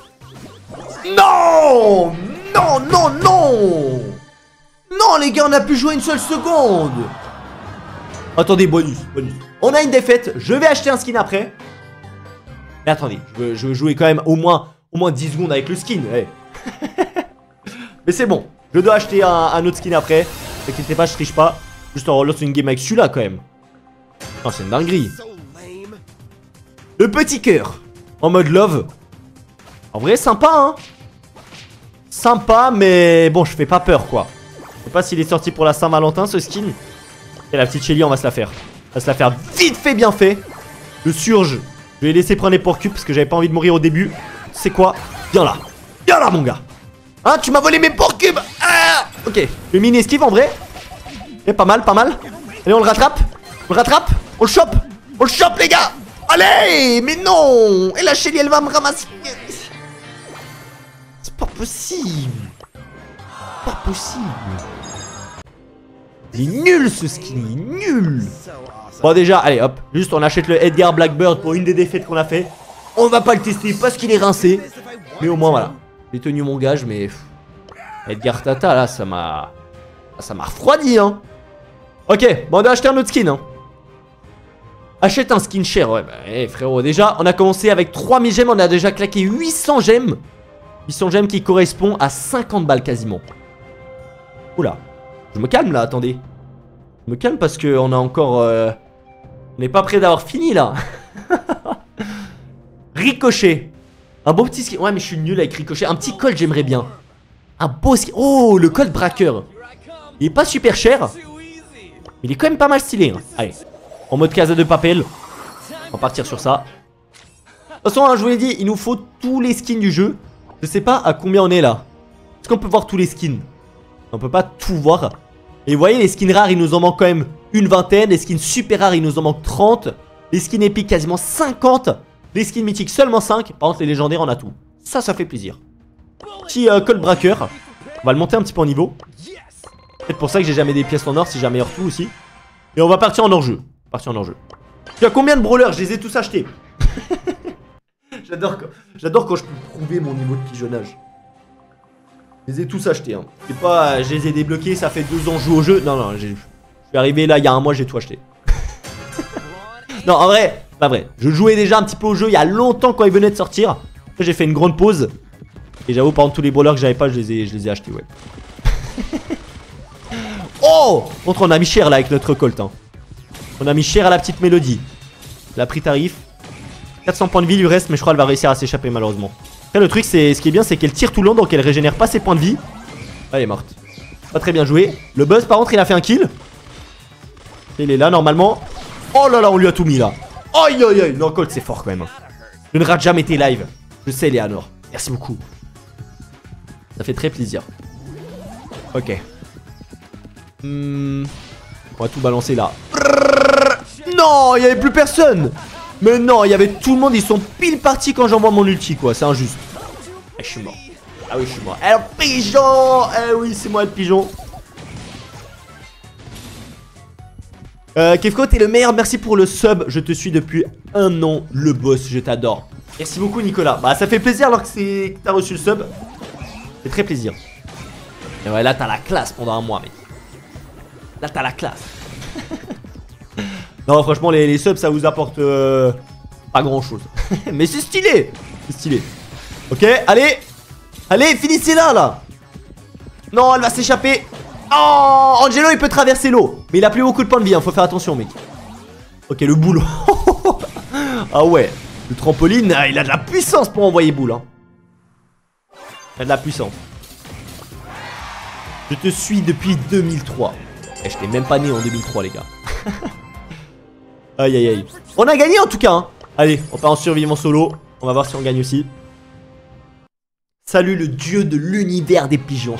Non. Non, non, non. Non les gars, on a pu jouer une seule seconde. Attendez, bonus, bonus. On a une défaite, je vais acheter un skin après. Mais attendez, je veux, je veux jouer quand même au moins, au moins dix secondes avec le skin. Hey. Mais c'est bon, je dois acheter un, un autre skin après. T'inquiète pas, je triche pas. Juste en relance une game avec celui-là quand même. Oh, c'est une dinguerie. Le petit cœur en mode love. En vrai, sympa, hein. Sympa, mais bon, je fais pas peur, quoi. Je sais pas s'il est sorti pour la Saint-Valentin, ce skin. Et la petite Shelly, on va se la faire. On va se la faire vite fait, bien fait. Le surge, je vais laisser prendre les porcupes parce que j'avais pas envie de mourir au début. C'est quoi? Viens là. Viens là, mon gars. Hein, tu m'as volé mes porcupes. Ah, ok. Le mini esquive en vrai. Et pas mal, pas mal. Allez, on le rattrape. On le rattrape. On le chope. On le chope, les gars. Allez, mais non. Et la Shelly, elle va me ramasser. C'est pas possible. Pas possible. Il est nul ce skin, il est nul. Bon déjà, allez hop, juste on achète le Edgar Blackbird pour une des défaites qu'on a fait. On va pas le tester parce qu'il est rincé. Mais au moins voilà, j'ai tenu mon gage mais... Pff, Edgar Tata là, ça m'a... Ça m'a refroidi hein. Ok, bon on doit acheter un autre skin hein. Achète un skin cher. Ouais, bah, hey, frérot, déjà, on a commencé avec trois mille gemmes. On a déjà claqué huit cents gemmes. huit cents gemmes qui correspond à cinquante balles quasiment. Oula. Je me calme là, attendez. Je me calme parce qu'on a encore... Euh... On n'est pas prêt d'avoir fini là. Ricochet. Un beau petit skin. Ouais, mais je suis nul avec Ricochet. Un petit colt, j'aimerais bien. Un beau skin. Oh, le colt braqueur. Il est pas super cher. Il est quand même pas mal stylé. Hein. Allez. En mode casa de papel. On va partir sur ça. De toute façon, hein, je vous l'ai dit, il nous faut tous les skins du jeu. Je sais pas à combien on est là. Est-ce qu'on peut voir tous les skins? On peut pas tout voir. Et vous voyez, les skins rares, il nous en manque quand même une vingtaine. Les skins super rares, il nous en manque trente. Les skins épiques, quasiment cinquante. Les skins mythiques, seulement cinq. Par contre, les légendaires, on a tout. Ça, ça fait plaisir. Petit euh, colt braqueur. On va le monter un petit peu en niveau. C'est pour ça que j'ai jamais des pièces en or, si j'ai un meilleur tout aussi. Et on va partir en hors-jeu. Partir en hors-jeu. Tu as combien de brawlers? Je les ai tous achetés. J'adore quand, j'adore quand je peux prouver mon niveau de pigeonnage. Je les ai tous achetés. Hein. C'est pas, je les ai débloqués, ça fait deux ans que je joue au jeu. Non, non, je suis arrivé là il y a un mois, j'ai tout acheté. Non, en vrai, pas vrai. Je jouais déjà un petit peu au jeu il y a longtemps quand il venait de sortir. Après, j'ai fait une grande pause. Et j'avoue, par contre, tous les brawlers que j'avais pas, je les ai, je les ai achetés, ouais. Oh! Contre, on a mis cher là avec notre colt. Hein. On a mis cher à la petite mélodie. Elle a pris tarif. quatre cents points de vie lui reste, mais je crois qu'elle va réussir à s'échapper malheureusement. Après, le truc, c'est ce qui est bien, c'est qu'elle tire tout le long, donc elle régénère pas ses points de vie. Elle est morte. Pas très bien joué. Le buzz, par contre, il a fait un kill. Il est là normalement. Oh là là, on lui a tout mis là. Aïe aïe aïe. Non, Colt, c'est fort quand même. Je ne rate jamais tes lives. Je sais, Léanor. Merci beaucoup. Ça fait très plaisir. Ok. Hmm. On va tout balancer là. Non, il n'y avait plus personne. Mais non, il y avait tout le monde. Ils sont pile partis quand j'envoie mon ulti, quoi. C'est injuste. Eh, je suis mort. Ah oui, je suis mort. Eh, le pigeon. Eh oui, c'est moi le pigeon. Euh, Kevko, t'es le meilleur. Merci pour le sub. Je te suis depuis un an, le boss. Je t'adore. Merci beaucoup, Nicolas. Bah, ça fait plaisir alors que c'est que t'as reçu le sub. C'est très plaisir. Et ouais, là, t'as la classe pendant un mois, mec. Là, t'as la classe. Non, franchement, les, les subs, ça vous apporte euh, pas grand chose. Mais c'est stylé. C'est stylé. Ok, allez. Allez, finissez là, là. Non, elle va s'échapper. Oh, Angelo, il peut traverser l'eau. Mais il a plus beaucoup de points de vie, hein. Faut faire attention, mec. Ok, le boulot. Ah ouais. Le trampoline, il a de la puissance pour envoyer boule. Hein. Il a de la puissance. Je te suis depuis deux mille trois. Et je t'ai même pas né en deux mille trois, les gars. Aïe aïe aïe. On a gagné en tout cas. Hein. Allez, on part en survivant solo. On va voir si on gagne aussi. Salut le dieu de l'univers des pigeons.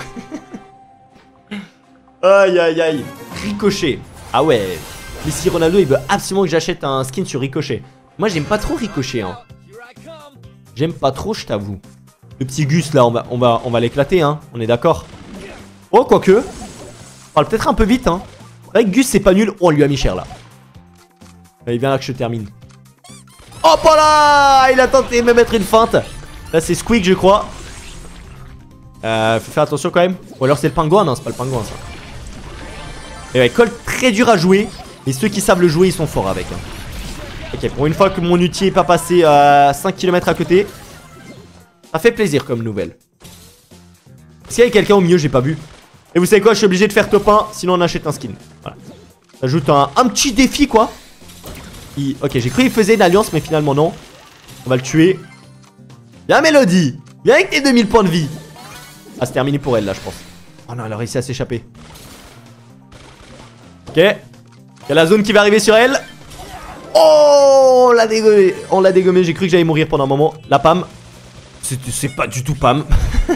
Aïe aïe aïe. Ricochet. Ah ouais. Mais si Ronaldo il veut absolument que j'achète un skin sur Ricochet. Moi j'aime pas trop Ricochet. Hein. J'aime pas trop, je t'avoue. Le petit Gus là, on va, on va, on va l'éclater. Hein. On est d'accord. Oh, quoique. On parle peut-être un peu vite. Hein. C'est vrai que Gus c'est pas nul. Oh, on lui a mis cher là. Allez, viens là que je termine. Hop là. Il a tenté de me mettre une feinte. Là c'est Squeak je crois. Euh, faut faire attention quand même. Ou alors c'est le pingouin. Non, c'est pas le pingouin ça. Et ouais, Colt très dur à jouer. Mais ceux qui savent le jouer ils sont forts avec. Hein. Ok, pour une fois que mon ulti est pas passé à cinq kilomètres à côté. Ça fait plaisir comme nouvelle. Est-ce qu'il y a quelqu'un au milieu? J'ai pas vu. Et vous savez quoi? Je suis obligé de faire top un. Sinon on achète un skin. Voilà. Ça ajoute un, un petit défi quoi. Il... Ok, j'ai cru qu'il faisait une alliance, mais finalement non. On va le tuer. Viens, Mélodie. Viens avec tes deux mille points de vie. Ah, c'est terminé pour elle, là, je pense. Oh non, elle a réussi à s'échapper. Ok. Il y a la zone qui va arriver sur elle. Oh, on l'a dégommé. On l'a dégommé. J'ai cru que j'allais mourir pendant un moment. La Pam. C'est pas du tout Pam.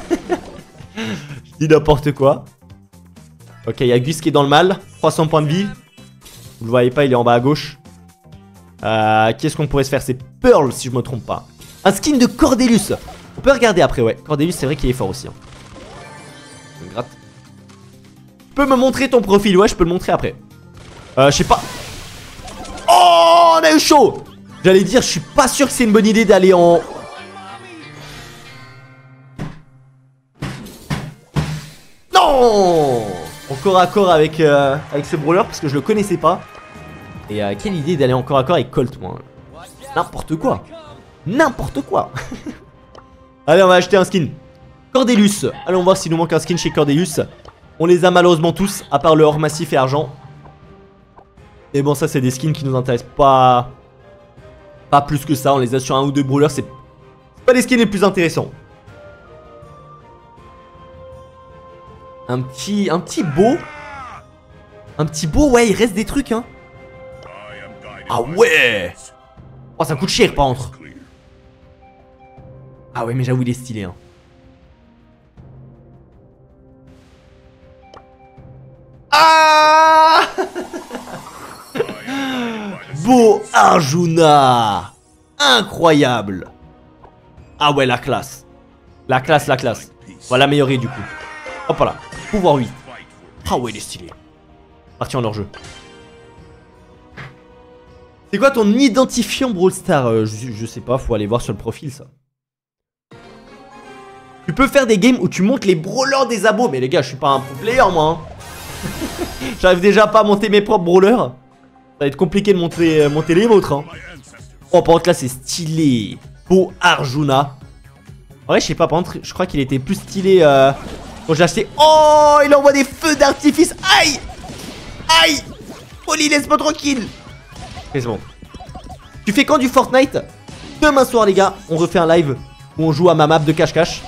Je dis n'importe quoi. Ok, il y a Gus qui est dans le mal. trois cents points de vie. Vous le voyez pas, il est en bas à gauche. Euh, Qu'est-ce qu'on pourrait se faire? C'est Pearl si je me trompe pas. Un skin de Cordelius. On peut regarder après, ouais. Cordelius, c'est vrai qu'il est fort aussi. Hein. Je me gratte. Tu peux me montrer ton profil? Ouais, je peux le montrer après. Euh, je sais pas. Oh, on a eu chaud. J'allais dire, je suis pas sûr que c'est une bonne idée d'aller en... Non. En corps à corps avec, euh, avec ce brawler parce que je le connaissais pas. Et euh, quelle idée d'aller encore à corps avec Colt, moi. N'importe quoi. N'importe quoi. Allez, on va acheter un skin. Cordelius. Allons voir s'il nous manque un skin chez Cordelius. On les a malheureusement tous, à part le or massif et argent. Et bon, ça, c'est des skins qui nous intéressent pas... Pas plus que ça. On les a sur un ou deux brawlers. C'est pas les skins les plus intéressants. Un petit... Un petit beau. Un petit beau, ouais, il reste des trucs, hein. Ah ouais. Oh, ça coûte cher, par contre. Ah ouais, mais j'avoue, il est stylé, hein. Ah. Beau Arjuna. Incroyable. Ah ouais, la classe. La classe, la classe. On va l'améliorer, du coup. Hop là. Pouvoir huit. Ah ouais, il est stylé. Parti en leur jeu. C'est quoi ton identifiant Brawl Stars? euh, je, je sais pas, faut aller voir sur le profil ça. Tu peux faire des games où tu montes les brawlers des abos. Mais les gars, je suis pas un pro player moi. Hein. J'arrive déjà pas à monter mes propres brawlers. Ça va être compliqué de monter, euh, monter les vôtres. Hein. Oh, par contre là c'est stylé. Beau Arjuna. En vrai, je sais pas, par contre, je crois qu'il était plus stylé euh, quand j'ai acheté. Oh, il envoie des feux d'artifice. Aïe. Aïe. Oli, laisse-moi tranquille. Ok, c'est bon. Tu fais quand du Fortnite? Demain soir les gars, on refait un live où on joue à ma map de cache-cache.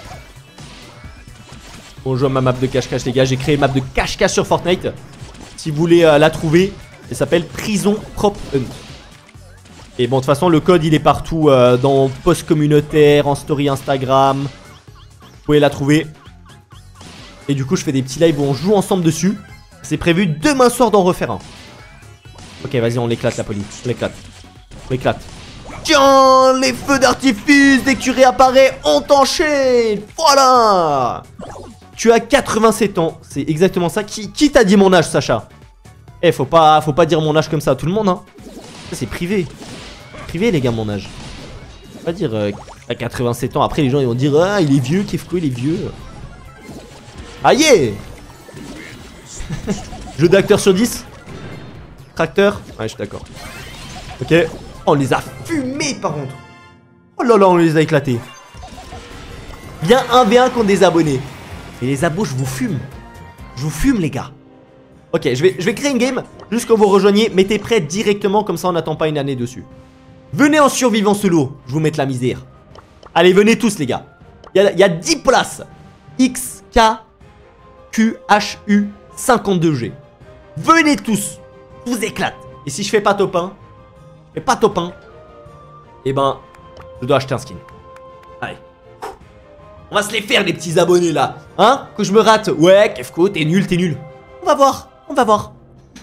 On joue à ma map de cache-cache les gars. J'ai créé une map de cache-cache sur Fortnite. Si vous voulez euh, la trouver, elle s'appelle Prison Prop Hunt. Et bon, de toute façon, le code il est partout euh, dans post communautaire, en story Instagram. Vous pouvez la trouver. Et du coup, je fais des petits lives où on joue ensemble dessus. C'est prévu demain soir d'en refaire un. Ok, vas-y, on l'éclate la police. On l'éclate. On l'éclate. Tiens, les feux d'artifice, dès que tu réapparais, on t'enchaîne. Voilà. Tu as quatre-vingt-sept ans. C'est exactement ça. Qui, qui t'a dit mon âge, Sacha? Eh, faut pas, faut pas dire mon âge comme ça à tout le monde, hein. Ça, c'est privé. Privé, les gars, mon âge. Faut pas dire euh, à quatre-vingt-sept ans. Après, les gens, ils vont dire, ah, il est vieux, Kefko, il est vieux. Aïe. Yeah. Jeu d'acteur sur dix. Tracteur. Ouais, je suis d'accord. Ok. Oh, on les a fumés par contre. Oh là là, on les a éclatés. Bien un v un contre des abonnés. Et les abos, je vous fume. Je vous fume, les gars. Ok, je vais, je vais créer une game. Juste quand vous rejoignez, mettez prêt directement. Comme ça, on n'attend pas une année dessus. Venez en survivant solo. Je vous mets la misère. Allez, venez tous, les gars. Il y a, il y a dix places. X, K, Q, H, U, cinquante-deux G. Venez tous. Je vous éclate. Et si je fais pas top un, je fais pas top un, et ben, je dois acheter un skin. Allez. On va se les faire, les petits abonnés là. Hein? Que je me rate. Ouais, Kefko, t'es nul, t'es nul. On va voir. On va voir.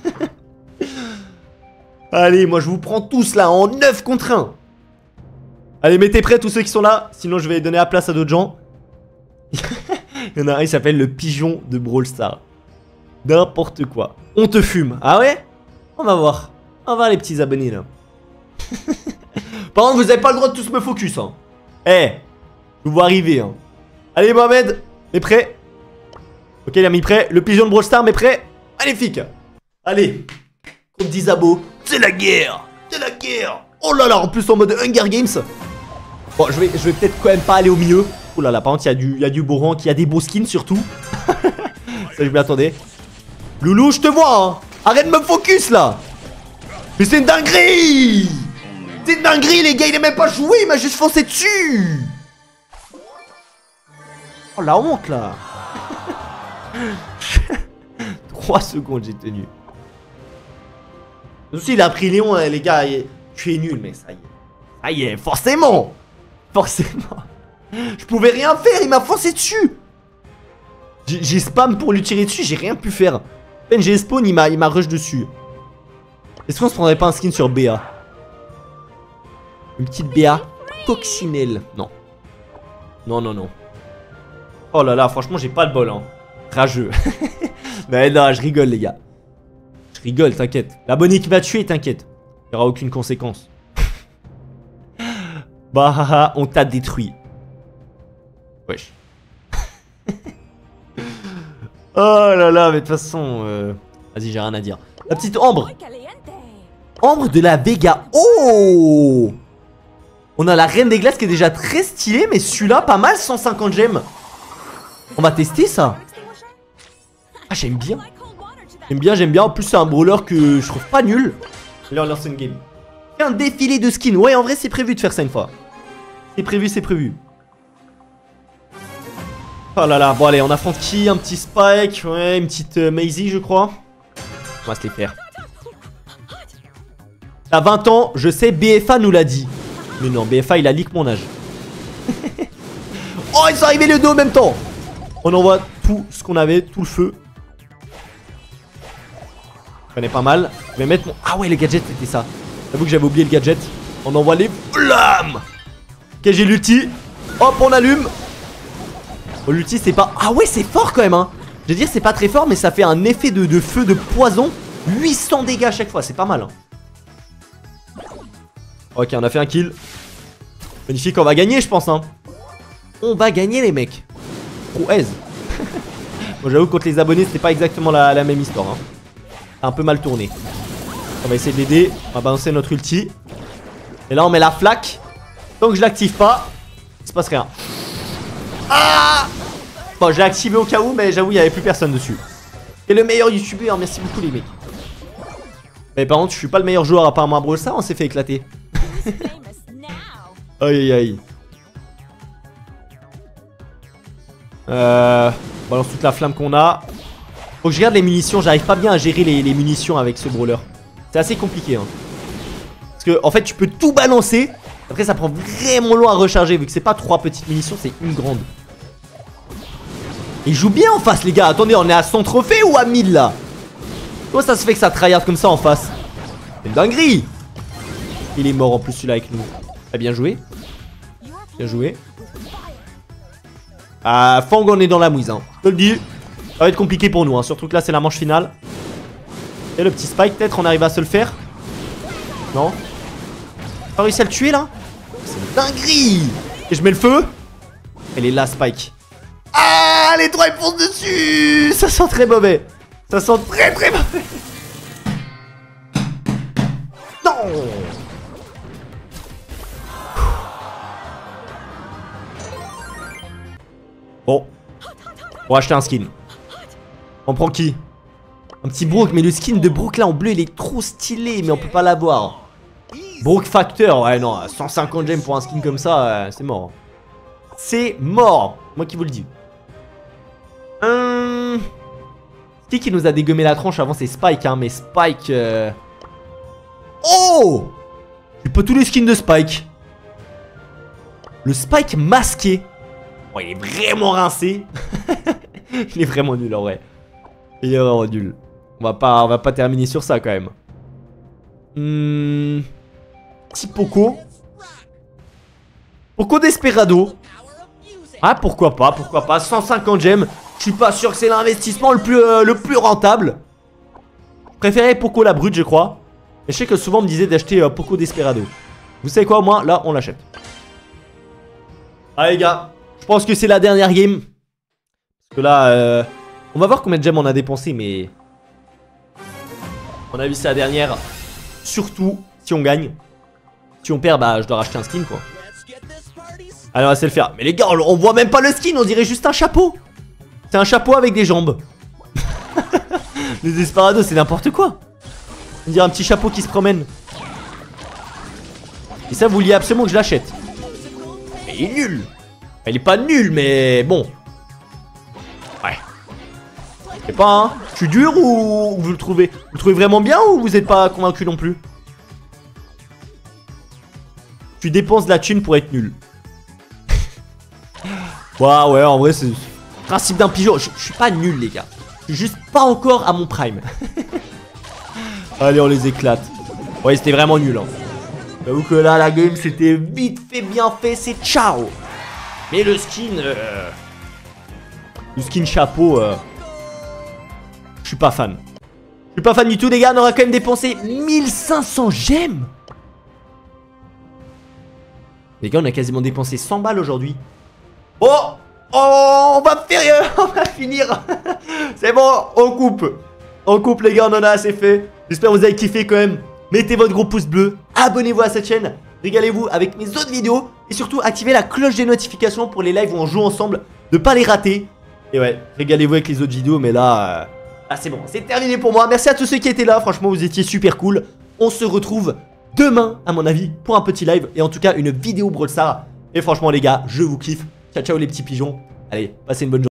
Allez, moi je vous prends tous là en neuf contre un. Allez, mettez prêts tous ceux qui sont là. Sinon, je vais donner la place à d'autres gens. Il y en a un, il s'appelle le pigeon de Brawl Stars. N'importe quoi. On te fume. Ah ouais? On va voir. On va voir les petits abonnés là. Par contre, vous avez pas le droit de tous me focus. Hein. Eh, hey, je vous vois arriver. Hein. Allez, Mohamed, t'es prêt? Ok, il a mis prêt. Le pigeon de Brawl Stars, mais prêt? Magnifique. Allez, contre dix abos. C'est la guerre. C'est la guerre. Oh là là, en plus en mode Hunger Games. Bon, je vais, je vais peut-être quand même pas aller au milieu. Oh là là, par contre, il y a du, il y a du beau rank, il y a des beaux skins surtout. Ça, je m'y attendais. Loulou, je te vois, hein. Arrête de me focus là. Mais c'est une dinguerie. C'est une dinguerie, les gars, il a même pas joué, il m'a juste foncé dessus. Oh la honte là. trois secondes j'ai tenu. Aussi il a pris Léon, hein, les gars, il... tu es nul, mais ça y est. Ça y est, forcément. Forcément. Je pouvais rien faire, il m'a foncé dessus. J'ai spam pour lui tirer dessus, j'ai rien pu faire. Peine j'ai spawn, il m'a rush dessus. Est-ce qu'on se prendrait pas un skin sur B A? Une petite B A coccinelle. Non. Non, non, non. Oh là là, franchement, j'ai pas le bol, hein. Rageux. Mais non, je rigole, les gars. Je rigole, t'inquiète. L'abonné qui va tuer, t'inquiète. Il n'y aura aucune conséquence. Bah, on t'a détruit. Wesh. Oh là là, mais de toute façon... Euh... Vas-y, j'ai rien à dire. La petite Ambre. Ambre de la Vega. Oh! On a la Reine des Glaces qui est déjà très stylée. Mais celui-là, pas mal, cent cinquante gemmes. On va tester ça. Ah, j'aime bien. J'aime bien, j'aime bien. En plus, c'est un brawler que je trouve pas nul. Allez, on lance une game. Un défilé de skins. Ouais, en vrai, c'est prévu de faire ça une fois. C'est prévu, c'est prévu. Oh là là. Bon, allez, on affronte qui? Un petit Spike. Ouais, une petite euh, Maisie, je crois. On va se les faire. T'as vingt ans, je sais, B F A nous l'a dit. Mais non, B F A, il a leak mon âge. Oh, ils sont arrivés les deux en même temps. On envoie tout ce qu'on avait, tout le feu. Je connais pas mal. Je vais mettre mon... Ah ouais, le gadget, c'était ça. J'avoue que j'avais oublié le gadget. On envoie les flammes. Ok, j'ai l'ulti. Hop, on allume. Oh, l'ulti, c'est pas... Ah ouais, c'est fort quand même, hein. Je veux dire, c'est pas très fort, mais ça fait un effet de, de feu, de poison. huit cents dégâts à chaque fois, c'est pas mal, hein. Ok, on a fait un kill. Magnifique, on va gagner, je pense, hein. On va gagner, les mecs. Trop aise. Bon, j'avoue, contre les abonnés, c'était pas exactement la, la même histoire, hein. Un peu mal tourné. On va essayer de l'aider. On va balancer notre ulti. Et là on met la flaque. Tant que je l'active pas, il se passe rien. Ah! Bon, je l'ai activé au cas où, mais j'avoue il n'y avait plus personne dessus. Et le meilleur youtubeur, merci beaucoup les mecs. Mais par contre je suis pas le meilleur joueur à part moi Brawl Stars, on s'est fait éclater. Aïe aïe aïe. Euh, on balance toute la flamme qu'on a. Faut que je regarde les munitions, j'arrive pas bien à gérer les, les munitions avec ce brawler. C'est assez compliqué, hein. Parce que en fait tu peux tout balancer. Après ça prend vraiment long à recharger. Vu que c'est pas trois petites munitions, c'est une grande. Il joue bien en face les gars. Attendez, on est à cent trophées ou à mille là? Comment ça se fait que ça tryhard comme ça en face? C'est une dinguerie. Il est mort en plus celui-là avec nous. Ah, bien joué. Bien joué. Ah, Fang on est dans la mouise, hein. Je te le dis. Ça va être compliqué pour nous, hein. Surtout que là c'est la manche finale. Et le petit Spike, peut-être on arrive à se le faire. Non. Pas réussi à le tuer là. C'est une dinguerie. Et je mets le feu. Elle est là Spike. Ah, les trois ils foncent dessus. Ça sent très mauvais. Ça sent très très mauvais. Non. Bon. On va acheter un skin. On prend qui? Un petit Brook, mais le skin de Brook là en bleu il est trop stylé, mais on peut pas l'avoir. Brook Factor, ouais non, cent cinquante gemmes pour un skin comme ça, euh, c'est mort. C'est mort, moi qui vous le dis. Hum... Qui qui nous a dégommé la tronche avant c'est Spike, hein, mais Spike... Euh... Oh! J'ai pas tous les skins de Spike. Le Spike masqué. Oh, il est vraiment rincé. Il est vraiment nul en vrai. Il est vraiment nul. On va pas, on va pas terminer sur ça quand même. Hmm... Petit Poco. Poco Desperado. Ah pourquoi pas, pourquoi pas. cent cinquante gemmes. Je suis pas sûr que c'est l'investissement le plus, euh, le plus rentable. Je préférais Poco la brute je crois. Mais je sais que souvent on me disait d'acheter euh, Poco Desperado. Vous savez quoi, moi là on l'achète. Allez les gars, je pense que c'est la dernière game. Parce que là euh, on va voir combien de gemmes on a dépensé, mais on a vu c'est la dernière. Surtout si on gagne. Si on perd, bah je dois racheter un skin quoi. Allez on va se le faire. Mais les gars, on voit même pas le skin, on dirait juste un chapeau. C'est un chapeau avec des jambes. Les Desperados c'est n'importe quoi. On dirait un petit chapeau qui se promène. Et ça vous vouliez absolument que je l'achète. Mais il est nul. Il est pas nul mais bon. Ouais. Je sais pas hein. Je suis dur ou vous le trouvez? Vous le trouvez vraiment bien ou vous êtes pas convaincu non plus? Tu dépenses de la thune pour être nul. Ouais ouais en vrai c'est le principe d'un pigeon. Je, je suis pas nul les gars. Je suis juste pas encore à mon prime. Allez on les éclate. Ouais c'était vraiment nul hein. J'avoue que là la game c'était vite fait bien fait. C'est ciao. Mais le skin euh... le skin chapeau euh... je suis pas fan. Je suis pas fan du tout les gars. On aura quand même dépensé mille cinq cents gemmes. Les gars on a quasiment dépensé cent balles aujourd'hui. Oh, oh, on va faire, on va finir. C'est bon, on coupe. On coupe les gars, on en a assez fait. J'espère que vous avez kiffé quand même. mettez votre gros pouce bleu, abonnez-vous à cette chaîne, régalez-vous avec mes autres vidéos et surtout activez la cloche des notifications pour les lives où on joue ensemble, ne pas les rater. Et ouais, régalez-vous avec les autres vidéos, mais là, euh, là c'est bon, c'est terminé pour moi. Merci à tous ceux qui étaient là, franchement vous étiez super cool. On se retrouve demain à mon avis pour un petit live et en tout cas une vidéo Brawl Stars. Et franchement les gars, je vous kiffe. Ciao ciao les petits pigeons. Allez, passez une bonne journée.